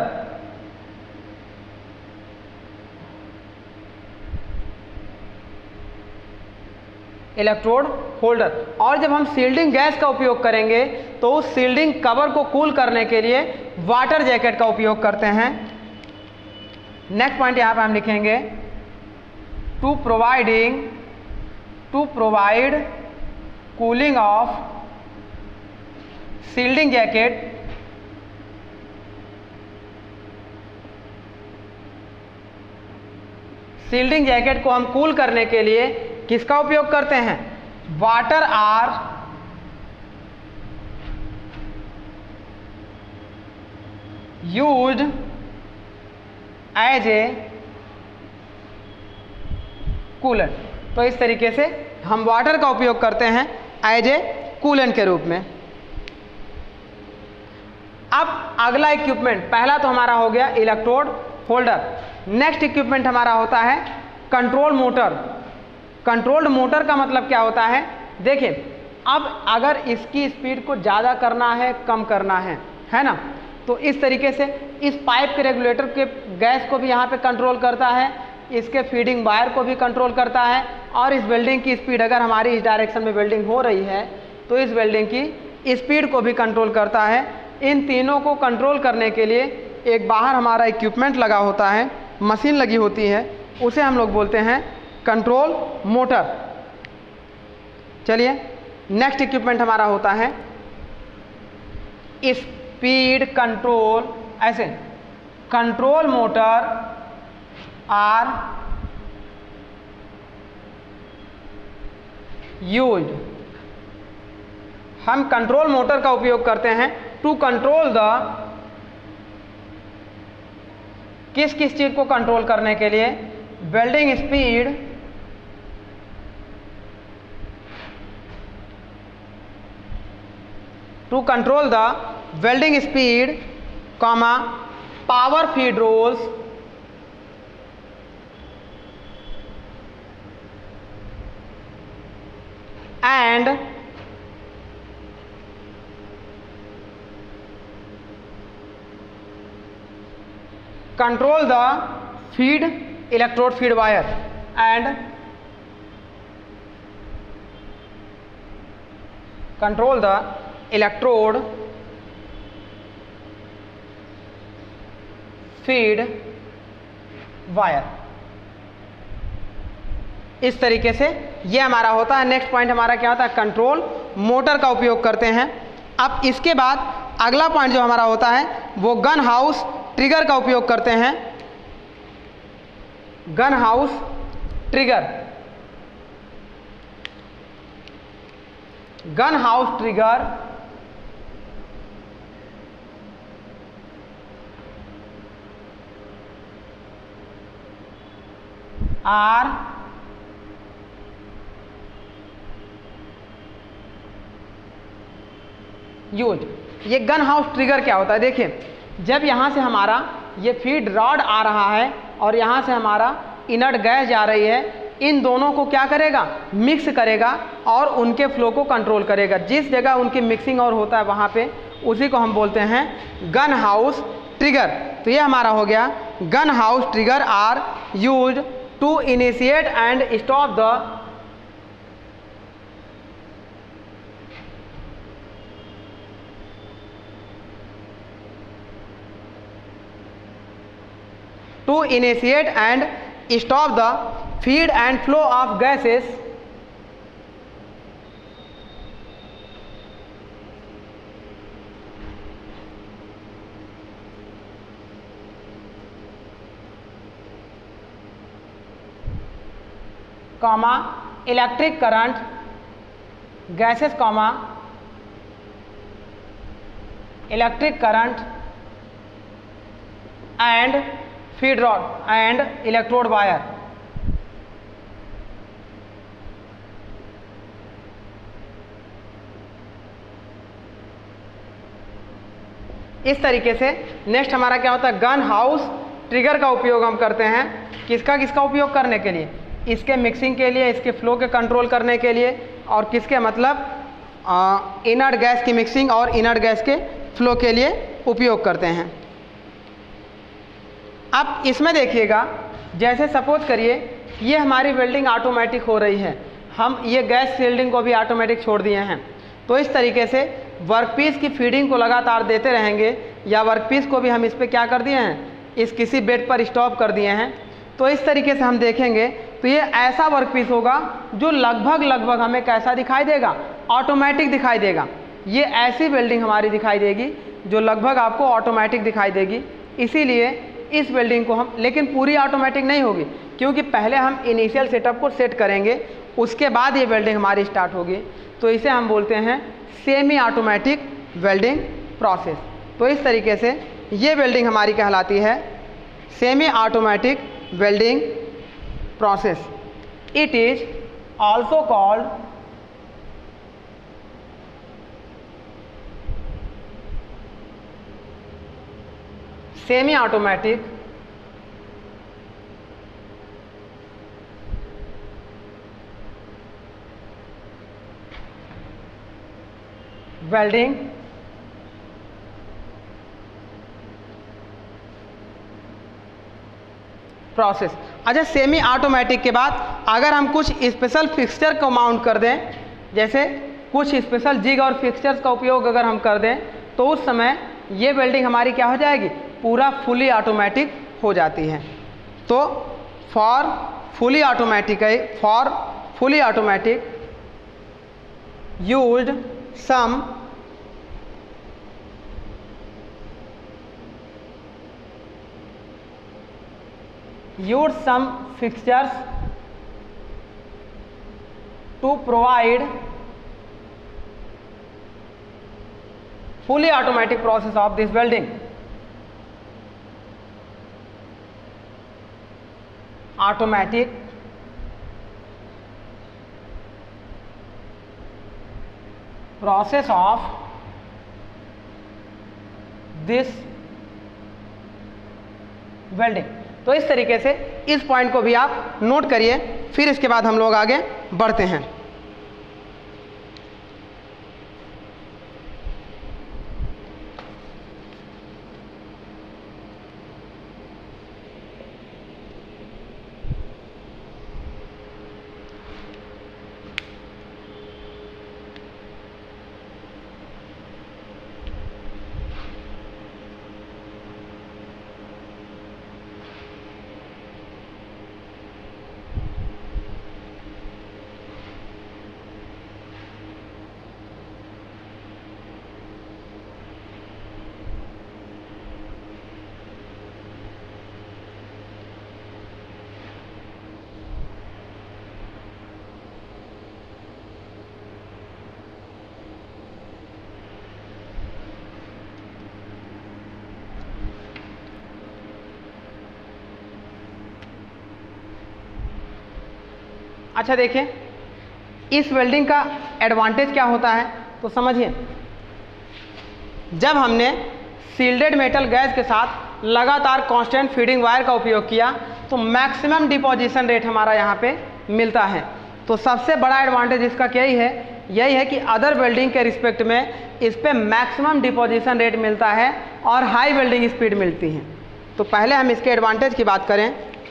Electrode holder. और जब हम शील्डिंग गैस का उपयोग करेंगे तो उस शील्डिंग कवर को cool करने के लिए वाटर जैकेट का उपयोग करते हैं। नेक्स्ट पॉइंट यहां पे हम लिखेंगे, to providing to provide cooling of shielding jacket shielding jacket को हम कूल करने के लिए किसका उपयोग करते हैं, water are used as a coolant. तो इस तरीके से हम वाटर का उपयोग करते हैं एज ए कूलेंट के रूप में। अब अगला इक्विपमेंट, पहला तो हमारा हो गया इलेक्ट्रोड होल्डर। नेक्स्ट इक्विपमेंट हमारा होता है कंट्रोल मोटर। कंट्रोल्ड मोटर का मतलब क्या होता है, देखिए अब अगर इसकी स्पीड को ज़्यादा करना है, कम करना है, है ना, तो इस तरीके से इस पाइप के रेगुलेटर के गैस को भी यहाँ पे कंट्रोल करता है, इसके फीडिंग वायर को भी कंट्रोल करता है, और इस वेल्डिंग की स्पीड, अगर हमारी इस डायरेक्शन में वेल्डिंग हो रही है तो इस वेल्डिंग की स्पीड को भी कंट्रोल करता है। इन तीनों को कंट्रोल करने के लिए एक बाहर हमारा इक्विपमेंट लगा होता है, मशीन लगी होती है, उसे हम लोग बोलते हैं कंट्रोल मोटर। चलिए नेक्स्ट इक्विपमेंट हमारा होता है स्पीड कंट्रोल। ऐसे कंट्रोल मोटर आर यूज्ड, हम कंट्रोल मोटर का उपयोग करते हैं टू कंट्रोल द, किस किस चीज को कंट्रोल करने के लिए, welding speed, to control the welding speed, comma power feed rolls and control the feed electrode feed wire and control the electrode feed wire। इस तरीके से ये हमारा होता है। नेक्स्ट पॉइंट हमारा क्या होता है, कंट्रोल मोटर का उपयोग करते हैं। अब इसके बाद अगला पॉइंट जो हमारा होता है वो गन हाउस ट्रिगर का उपयोग करते हैं। Gun house trigger, gun house trigger are use. ये गन हाउस ट्रिगर क्या होता है, देखिए जब यहाँ से हमारा ये फीड रॉड आ रहा है और यहाँ से हमारा इनर्ट गैस जा रही है, इन दोनों को क्या करेगा, मिक्स करेगा और उनके फ्लो को कंट्रोल करेगा। जिस जगह उनकी मिक्सिंग और होता है वहाँ पे, उसी को हम बोलते हैं गन हाउस ट्रिगर। तो ये हमारा हो गया gun house trigger are used to initiate and stop the to initiate and stop the feed and flow of gases comma electric current gases comma electric current and feed rod and electrode wire। इस तरीके से next हमारा क्या होता है, gun house trigger का उपयोग हम करते हैं किसका किसका उपयोग करने के लिए, इसके मिक्सिंग के लिए, इसके फ्लो के कंट्रोल करने के लिए, और किसके मतलब इनर्ट गैस की मिक्सिंग और इनर्ट गैस के फ्लो के लिए उपयोग करते हैं। अब इसमें देखिएगा, जैसे सपोज करिए ये हमारी वेल्डिंग ऑटोमेटिक हो रही है, हम ये गैस शील्डिंग को भी ऑटोमेटिक छोड़ दिए हैं, तो इस तरीके से वर्कपीस की फीडिंग को लगातार देते रहेंगे, या वर्कपीस को भी हम इस पर क्या कर दिए हैं, इस किसी बेड पर स्टॉप कर दिए हैं। तो इस तरीके से हम देखेंगे तो ये ऐसा वर्कपीस होगा जो लगभग लगभग हमें कैसा दिखाई देगा, ऑटोमेटिक दिखाई देगा। ये ऐसी वेल्डिंग हमारी दिखाई देगी जो लगभग आपको ऑटोमेटिक दिखाई देगी। इसीलिए इस वेल्डिंग को हम, लेकिन पूरी ऑटोमेटिक नहीं होगी, क्योंकि पहले हम इनिशियल सेटअप को सेट करेंगे, उसके बाद ये वेल्डिंग हमारी स्टार्ट होगी। तो इसे हम बोलते हैं सेमी ऑटोमेटिक वेल्डिंग प्रोसेस। तो इस तरीके से ये वेल्डिंग हमारी कहलाती है semi automatic welding process. It is also called semi automatic welding process. अच्छा, सेमी ऑटोमेटिक के बाद अगर हम कुछ स्पेशल फिक्सचर को माउंट कर दें, जैसे कुछ स्पेशल जिग और फिक्सचर्स का उपयोग अगर हम कर दें, तो उस समय ये वेल्डिंग हमारी क्या हो जाएगी, पूरा फुली ऑटोमेटिक हो जाती है। तो for fully automatic for fully automatic used some used some fixtures to provide fully automatic process of this welding. Automatic process of this welding। तो इस तरीके से इस पॉइंट को भी आप नोट करिए, फिर इसके बाद हम लोग आगे बढ़ते हैं। अच्छा देखिए, इस वेल्डिंग का एडवांटेज क्या होता है तो समझिए, जब हमने सील्डेड मेटल गैस के साथ लगातार कांस्टेंट फीडिंग वायर का उपयोग किया तो मैक्सिमम डिपोजिशन रेट हमारा यहाँ पे मिलता है। तो सबसे बड़ा एडवांटेज इसका क्या ही है, यही है कि अदर वेल्डिंग के रिस्पेक्ट में इस पे मैक्सिमम डिपोजिशन रेट मिलता है और हाई वेल्डिंग स्पीड मिलती है। तो पहले हम इसके एडवांटेज की बात करें।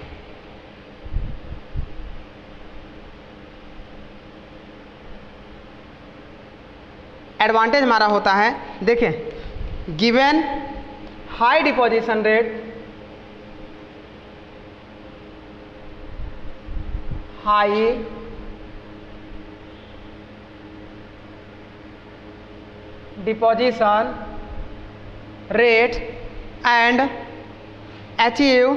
एडवांटेज हमारा होता है, देखें, given high deposition rate, high deposition rate and achieve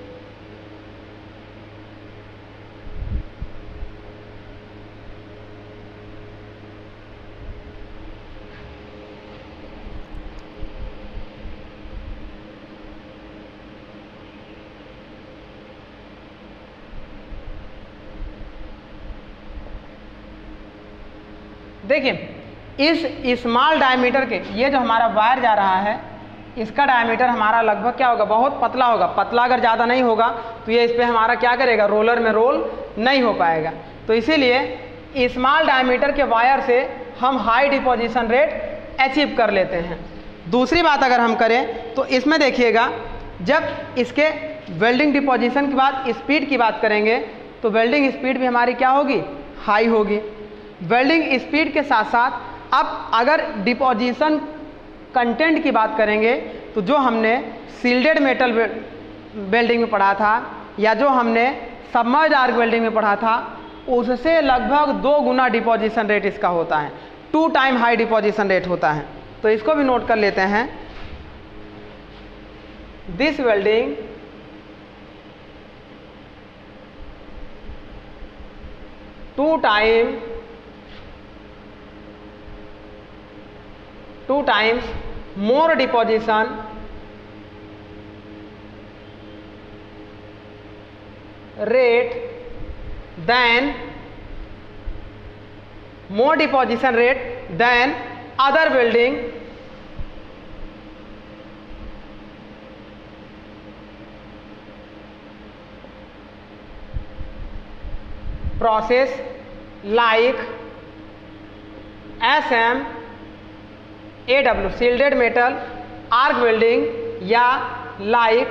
देखिए, इस स्मॉल डायमीटर के, ये जो हमारा वायर जा रहा है इसका डायमीटर हमारा लगभग क्या होगा, बहुत पतला होगा। पतला अगर ज़्यादा नहीं होगा तो ये इस पर हमारा क्या करेगा, रोलर में रोल नहीं हो पाएगा। तो इसीलिए स्मॉल डायमीटर के वायर से हम हाई डिपोजिशन रेट अचीव कर लेते हैं। दूसरी बात अगर हम करें तो इसमें देखिएगा, जब इसके वेल्डिंग डिपोजिशन की बात, स्पीड की बात करेंगे तो वेल्डिंग स्पीड भी हमारी क्या होगी, हाई होगी। वेल्डिंग स्पीड के साथ साथ अब अगर डिपोजिशन कंटेंट की बात करेंगे तो जो हमने सील्डेड मेटल वेल्डिंग में पढ़ा था या जो हमने सबमर्ज्ड आर्क वेल्डिंग में पढ़ा था उससे लगभग दो गुना डिपोजिशन रेट इसका होता है, two time high deposition rate होता है। तो इसको भी नोट कर लेते हैं। This welding two time two times more deposition rate than more deposition rate than other welding process like S M A W shielded metal arc welding या like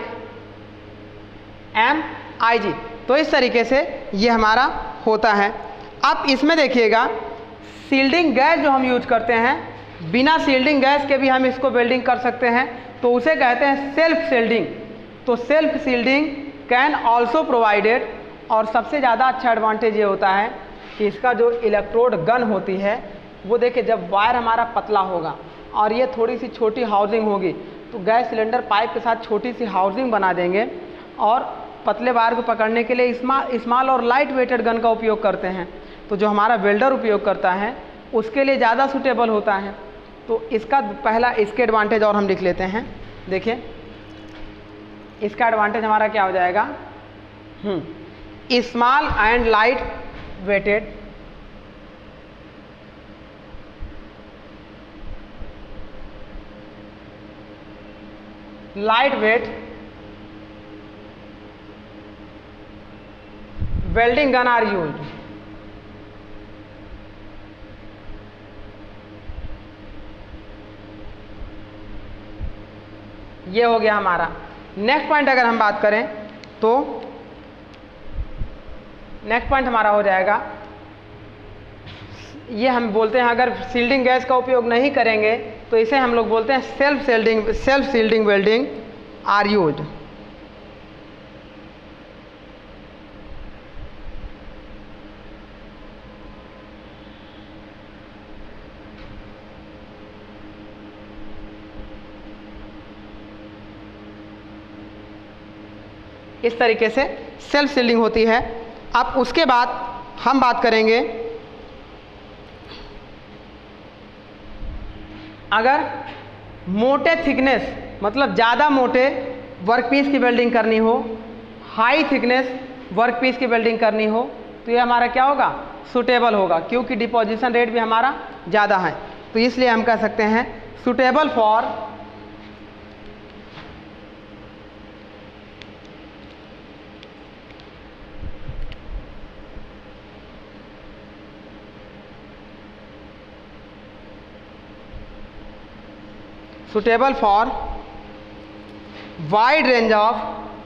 M I G. तो इस तरीके से ये हमारा होता है। अब इसमें देखिएगा, सील्डिंग गैस जो हम यूज करते हैं, बिना सील्डिंग गैस के भी हम इसको वेल्डिंग कर सकते हैं, तो उसे कहते हैं सेल्फ सील्डिंग। तो self shielding can also provided, और सबसे ज़्यादा अच्छा एडवांटेज ये होता है कि इसका जो इलेक्ट्रोड गन होती है वो देखिए, जब वायर हमारा पतला होगा और ये थोड़ी सी छोटी हाउसिंग होगी तो गैस सिलेंडर पाइप के साथ छोटी सी हाउसिंग बना देंगे और पतले वायर को पकड़ने के लिए स्मॉल स्मॉल और लाइट वेटेड गन का उपयोग करते हैं। तो जो हमारा वेल्डर उपयोग करता है उसके लिए ज़्यादा सूटेबल होता है। तो इसका पहला इसके एडवांटेज और हम लिख लेते हैं। देखिए, इसका एडवांटेज हमारा क्या हो जाएगा, small and light weighted light weight welding gun are used. ये हो गया हमारा। नेक्स्ट पॉइंट अगर हम बात करें तो नेक्स्ट पॉइंट हमारा हो जाएगा, ये हम बोलते हैं अगर सील्डिंग गैस का उपयोग नहीं करेंगे तो इसे हम लोग बोलते हैं self shielding self shielding welding are used. इस तरीके से सेल्फ सील्डिंग होती है। अब उसके बाद हम बात करेंगे, अगर मोटे थिकनेस मतलब ज़्यादा मोटे वर्कपीस की वेल्डिंग करनी हो, हाई थिकनेस वर्कपीस की वेल्डिंग करनी हो, तो ये हमारा क्या होगा, सुटेबल होगा, क्योंकि डिपोजिशन रेट भी हमारा ज़्यादा है। तो इसलिए हम कह सकते हैं suitable for suitable for wide range of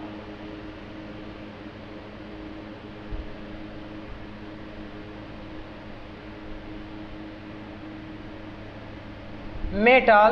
metal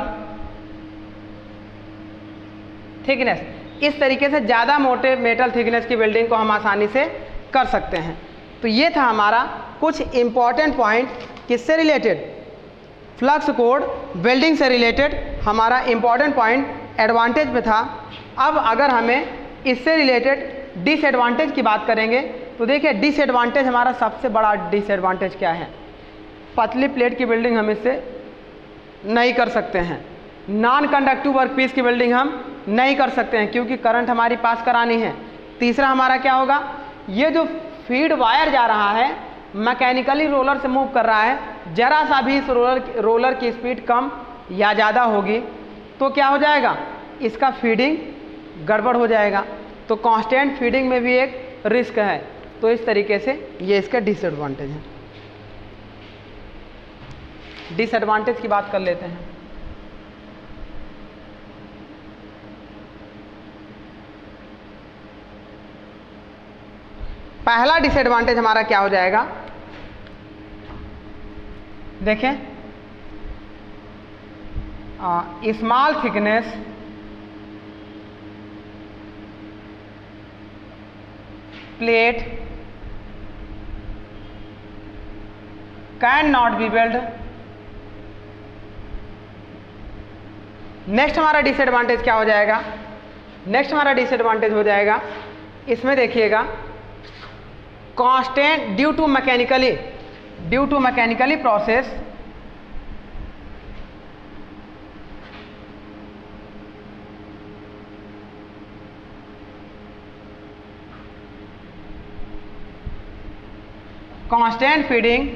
thickness। इस तरीके से ज़्यादा मोटे मेटल थिकनेस की वेल्डिंग को हम आसानी से कर सकते हैं। तो ये था हमारा कुछ इंपॉर्टेंट पॉइंट किससे रिलेटेड, फ्लक्स कोड वेल्डिंग से रिलेटेड हमारा इंपॉर्टेंट पॉइंट एडवांटेज में था। अब अगर हमें इससे रिलेटेड डिसएडवांटेज की बात करेंगे तो देखिए डिसएडवांटेज, हमारा सबसे बड़ा डिसएडवांटेज क्या है, पतली प्लेट की वेल्डिंग हम इससे नहीं कर सकते हैं। नॉन कंडक्टिव वर्कपीस की वेल्डिंग हम नहीं कर सकते हैं क्योंकि करंट हमारी पास करानी है। तीसरा हमारा क्या होगा, ये जो फीड वायर जा रहा है मैकेनिकली रोलर से मूव कर रहा है, जरा सा भी इस रोलर रोलर की स्पीड कम या ज़्यादा होगी तो क्या हो जाएगा, इसका फीडिंग गड़बड़ हो जाएगा। तो कांस्टेंट फीडिंग में भी एक रिस्क है। तो इस तरीके से ये इसका डिसएडवांटेज है। डिसएडवांटेज की बात कर लेते हैं। पहला डिसएडवांटेज हमारा क्या हो जाएगा, देखें small thickness plate can not be weld. Next हमारा डिसएडवांटेज क्या हो जाएगा, नेक्स्ट हमारा डिसएडवांटेज हो जाएगा, इसमें देखिएगा constant due to mechanically due to mechanically process constant feeding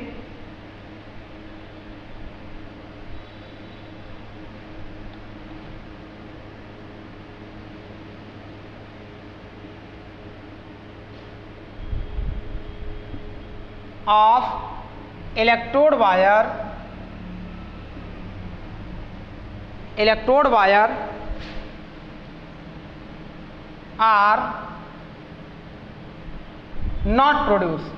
of electrode wire electrode wire are not produced।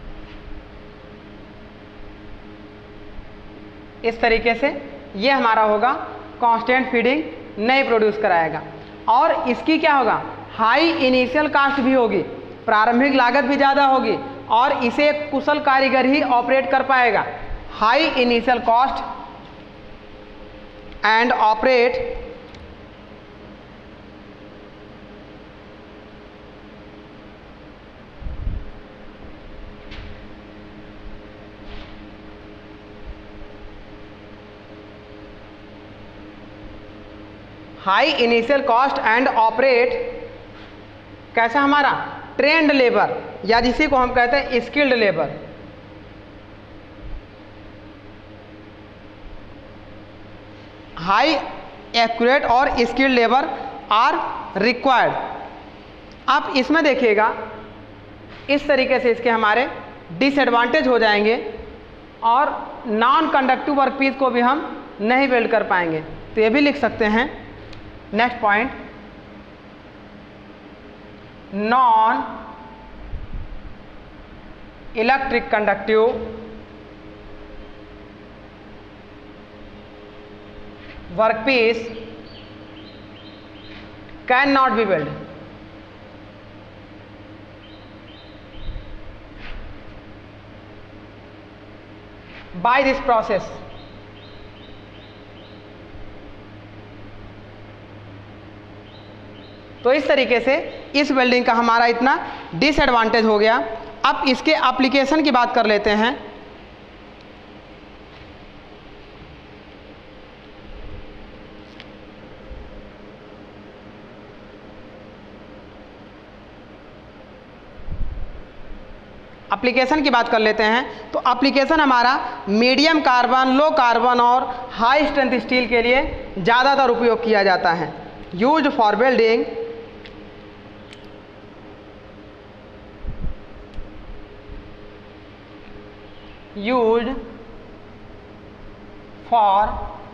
इस तरीके से ये हमारा होगा कांस्टेंट फीडिंग नहीं प्रोड्यूस कराएगा। और इसकी क्या होगा, हाई इनिशियल कास्ट भी होगी, प्रारंभिक लागत भी ज़्यादा होगी और इसे एक कुशल कारीगर ही ऑपरेट कर पाएगा। High initial cost and operate high initial cost and operate कैसा हमारा ट्रेंड लेबर, या जिसी को हम कहते हैं स्किल्ड लेबर। हाई एक्यूरेट और स्किल्ड लेबर आर रिक्वायर्ड। आप इसमें देखिएगा इस तरीके से इसके हमारे डिसएडवांटेज हो जाएंगे और नॉन कंडक्टिव वर्कपीस को भी हम नहीं वेल्ड कर पाएंगे। तो ये भी लिख सकते हैं। Next point, non electric conductive workpiece can not be weld. By this process. तो इस तरीके से इस वेल्डिंग का हमारा इतना डिसएडवांटेज हो गया। अब इसके एप्लीकेशन की बात कर लेते हैं। एप्लीकेशन की बात कर लेते हैं। तो एप्लीकेशन हमारा मीडियम कार्बन, लो कार्बन और हाई स्ट्रेंथ स्टील के लिए ज़्यादातर उपयोग किया जाता है। Used for welding used for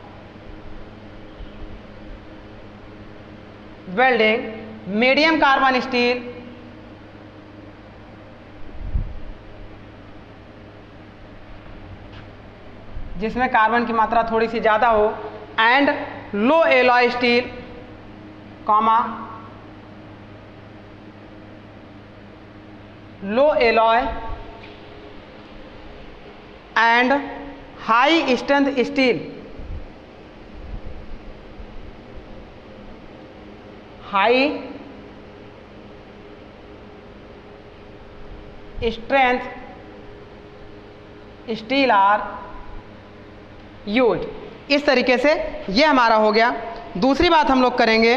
welding medium carbon steel जिसमें कार्बन की मात्रा थोड़ी सी ज़्यादा हो, and low alloy steel comma low alloy and high strength steel high strength steel are use. इस तरीके से ये हमारा हो गया। दूसरी बात हम लोग करेंगे,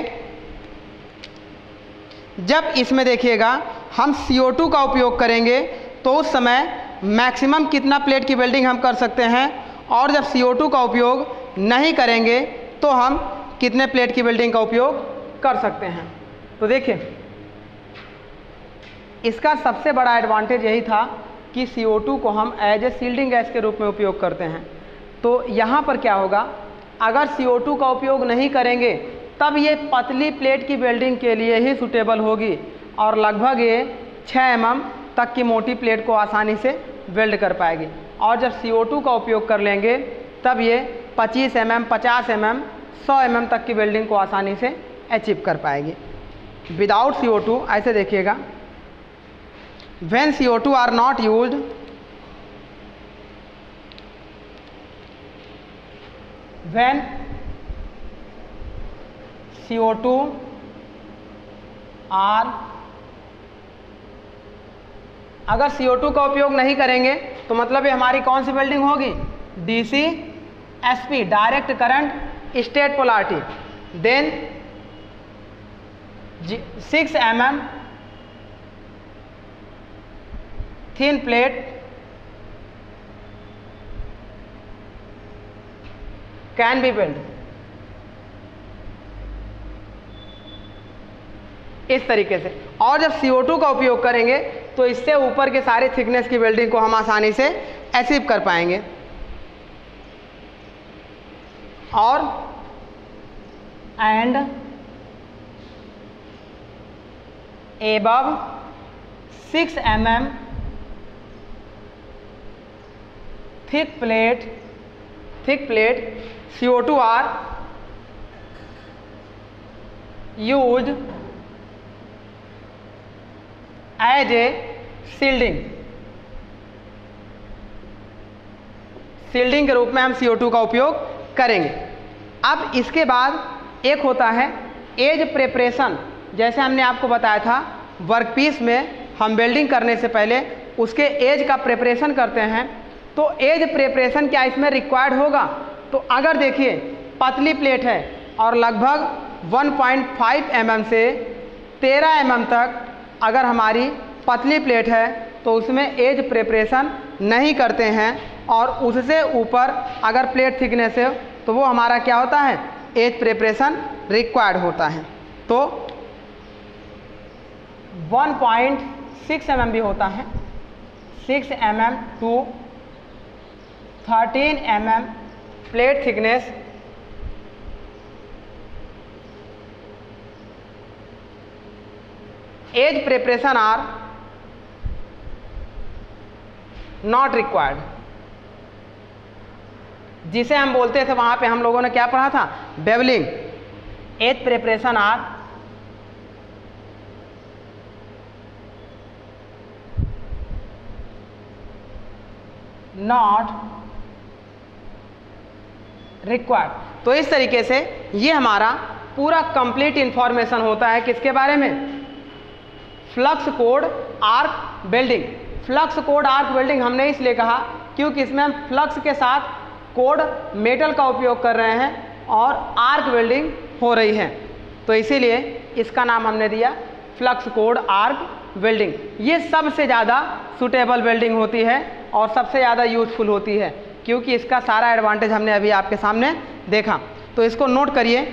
जब इसमें देखिएगा हम सी ओ टू का उपयोग करेंगे तो उस समय मैक्सिमम कितना प्लेट की वेल्डिंग हम कर सकते हैं, और जब सी ओ टू का उपयोग नहीं करेंगे तो हम कितने प्लेट की वेल्डिंग का उपयोग कर सकते हैं। तो देखिए इसका सबसे बड़ा एडवांटेज यही था कि सी ओ टू को हम एज ए सील्डिंग गैस के रूप में उपयोग करते हैं। तो यहाँ पर क्या होगा, अगर सी ओ टू का उपयोग नहीं करेंगे तब ये पतली प्लेट की वेल्डिंग के लिए ही सूटेबल होगी, और लगभग ये छः एम एम तक की मोटी प्लेट को आसानी से वेल्ड कर पाएगी। और जब सी ओ टू का उपयोग कर लेंगे तब ये पच्चीस एम एम, पचास एम एम, सौ एम एम तक की वेल्डिंग को आसानी से अचीव कर पाएगी। विदाउट सी ओ टू ऐसे देखिएगा, when C O two are not used when C O two are अगर सी ओ टू का उपयोग नहीं करेंगे तो मतलब ये हमारी कौन सी वेल्डिंग होगी, D C S P, direct current state polarity. Then six M M thin plate can be weld. इस तरीके से। और जब सी ओ टू का उपयोग करेंगे तो इससे ऊपर के सारे थिकनेस की वेल्डिंग को हम आसानी से अचीव कर पाएंगे। और and above six M M thick plate thick plate C O two are use as a shielding shielding के रूप में हम सी ओ टू का उपयोग करेंगे। अब इसके बाद एक होता है एज प्रिपरेशन। जैसे हमने आपको बताया था वर्कपीस में हम वेल्डिंग करने से पहले उसके एज का प्रिपरेशन करते हैं। तो एज प्रिपरेशन क्या इसमें रिक्वायर्ड होगा, तो अगर देखिए पतली प्लेट है और लगभग one point five M M से तेरह एम एम तक अगर हमारी पतली प्लेट है तो उसमें एज प्रिपरेशन नहीं करते हैं, और उससे ऊपर अगर प्लेट थिकनेस है तो वो हमारा क्या होता है, एज प्रिपरेशन रिक्वायर्ड होता है। तो one point six M M भी होता है, six M M to thirteen M M plate thickness edge preparation are not required. जिसे हम बोलते थे वहां पे हम लोगों ने क्या पढ़ा था, bevelling. Edge preparation are not required. तो इस तरीके से ये हमारा पूरा कंप्लीट इंफॉर्मेशन होता है किसके बारे में, flux cored arc welding. Flux cored arc welding हमने इसलिए कहा क्योंकि इसमें हम फ्लक्स के साथ कोड मेटल का उपयोग कर रहे हैं और आर्क वेल्डिंग हो रही है, तो इसीलिए इसका नाम हमने दिया फ्लक्स कोड आर्क वेल्डिंग, ये सबसे ज़्यादा सूटेबल वेल्डिंग होती है और सबसे ज़्यादा यूजफुल होती है, क्योंकि इसका सारा एडवांटेज हमने अभी आपके सामने देखा। तो इसको नोट करिए।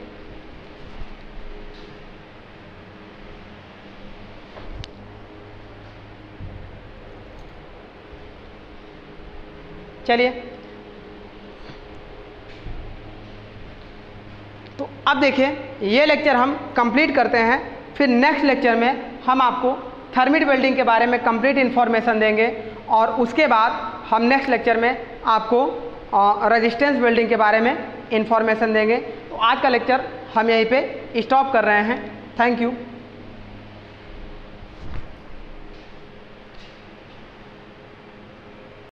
चलिए, तो अब देखिए ये लेक्चर हम कंप्लीट करते हैं, फिर नेक्स्ट लेक्चर में हम आपको थर्मिट वेल्डिंग के बारे में कंप्लीट इन्फॉर्मेशन देंगे और उसके बाद हम नेक्स्ट लेक्चर में आपको रेजिस्टेंस वेल्डिंग के बारे में इन्फॉर्मेशन देंगे। तो आज का लेक्चर हम यहीं पे स्टॉप कर रहे हैं। Thank you.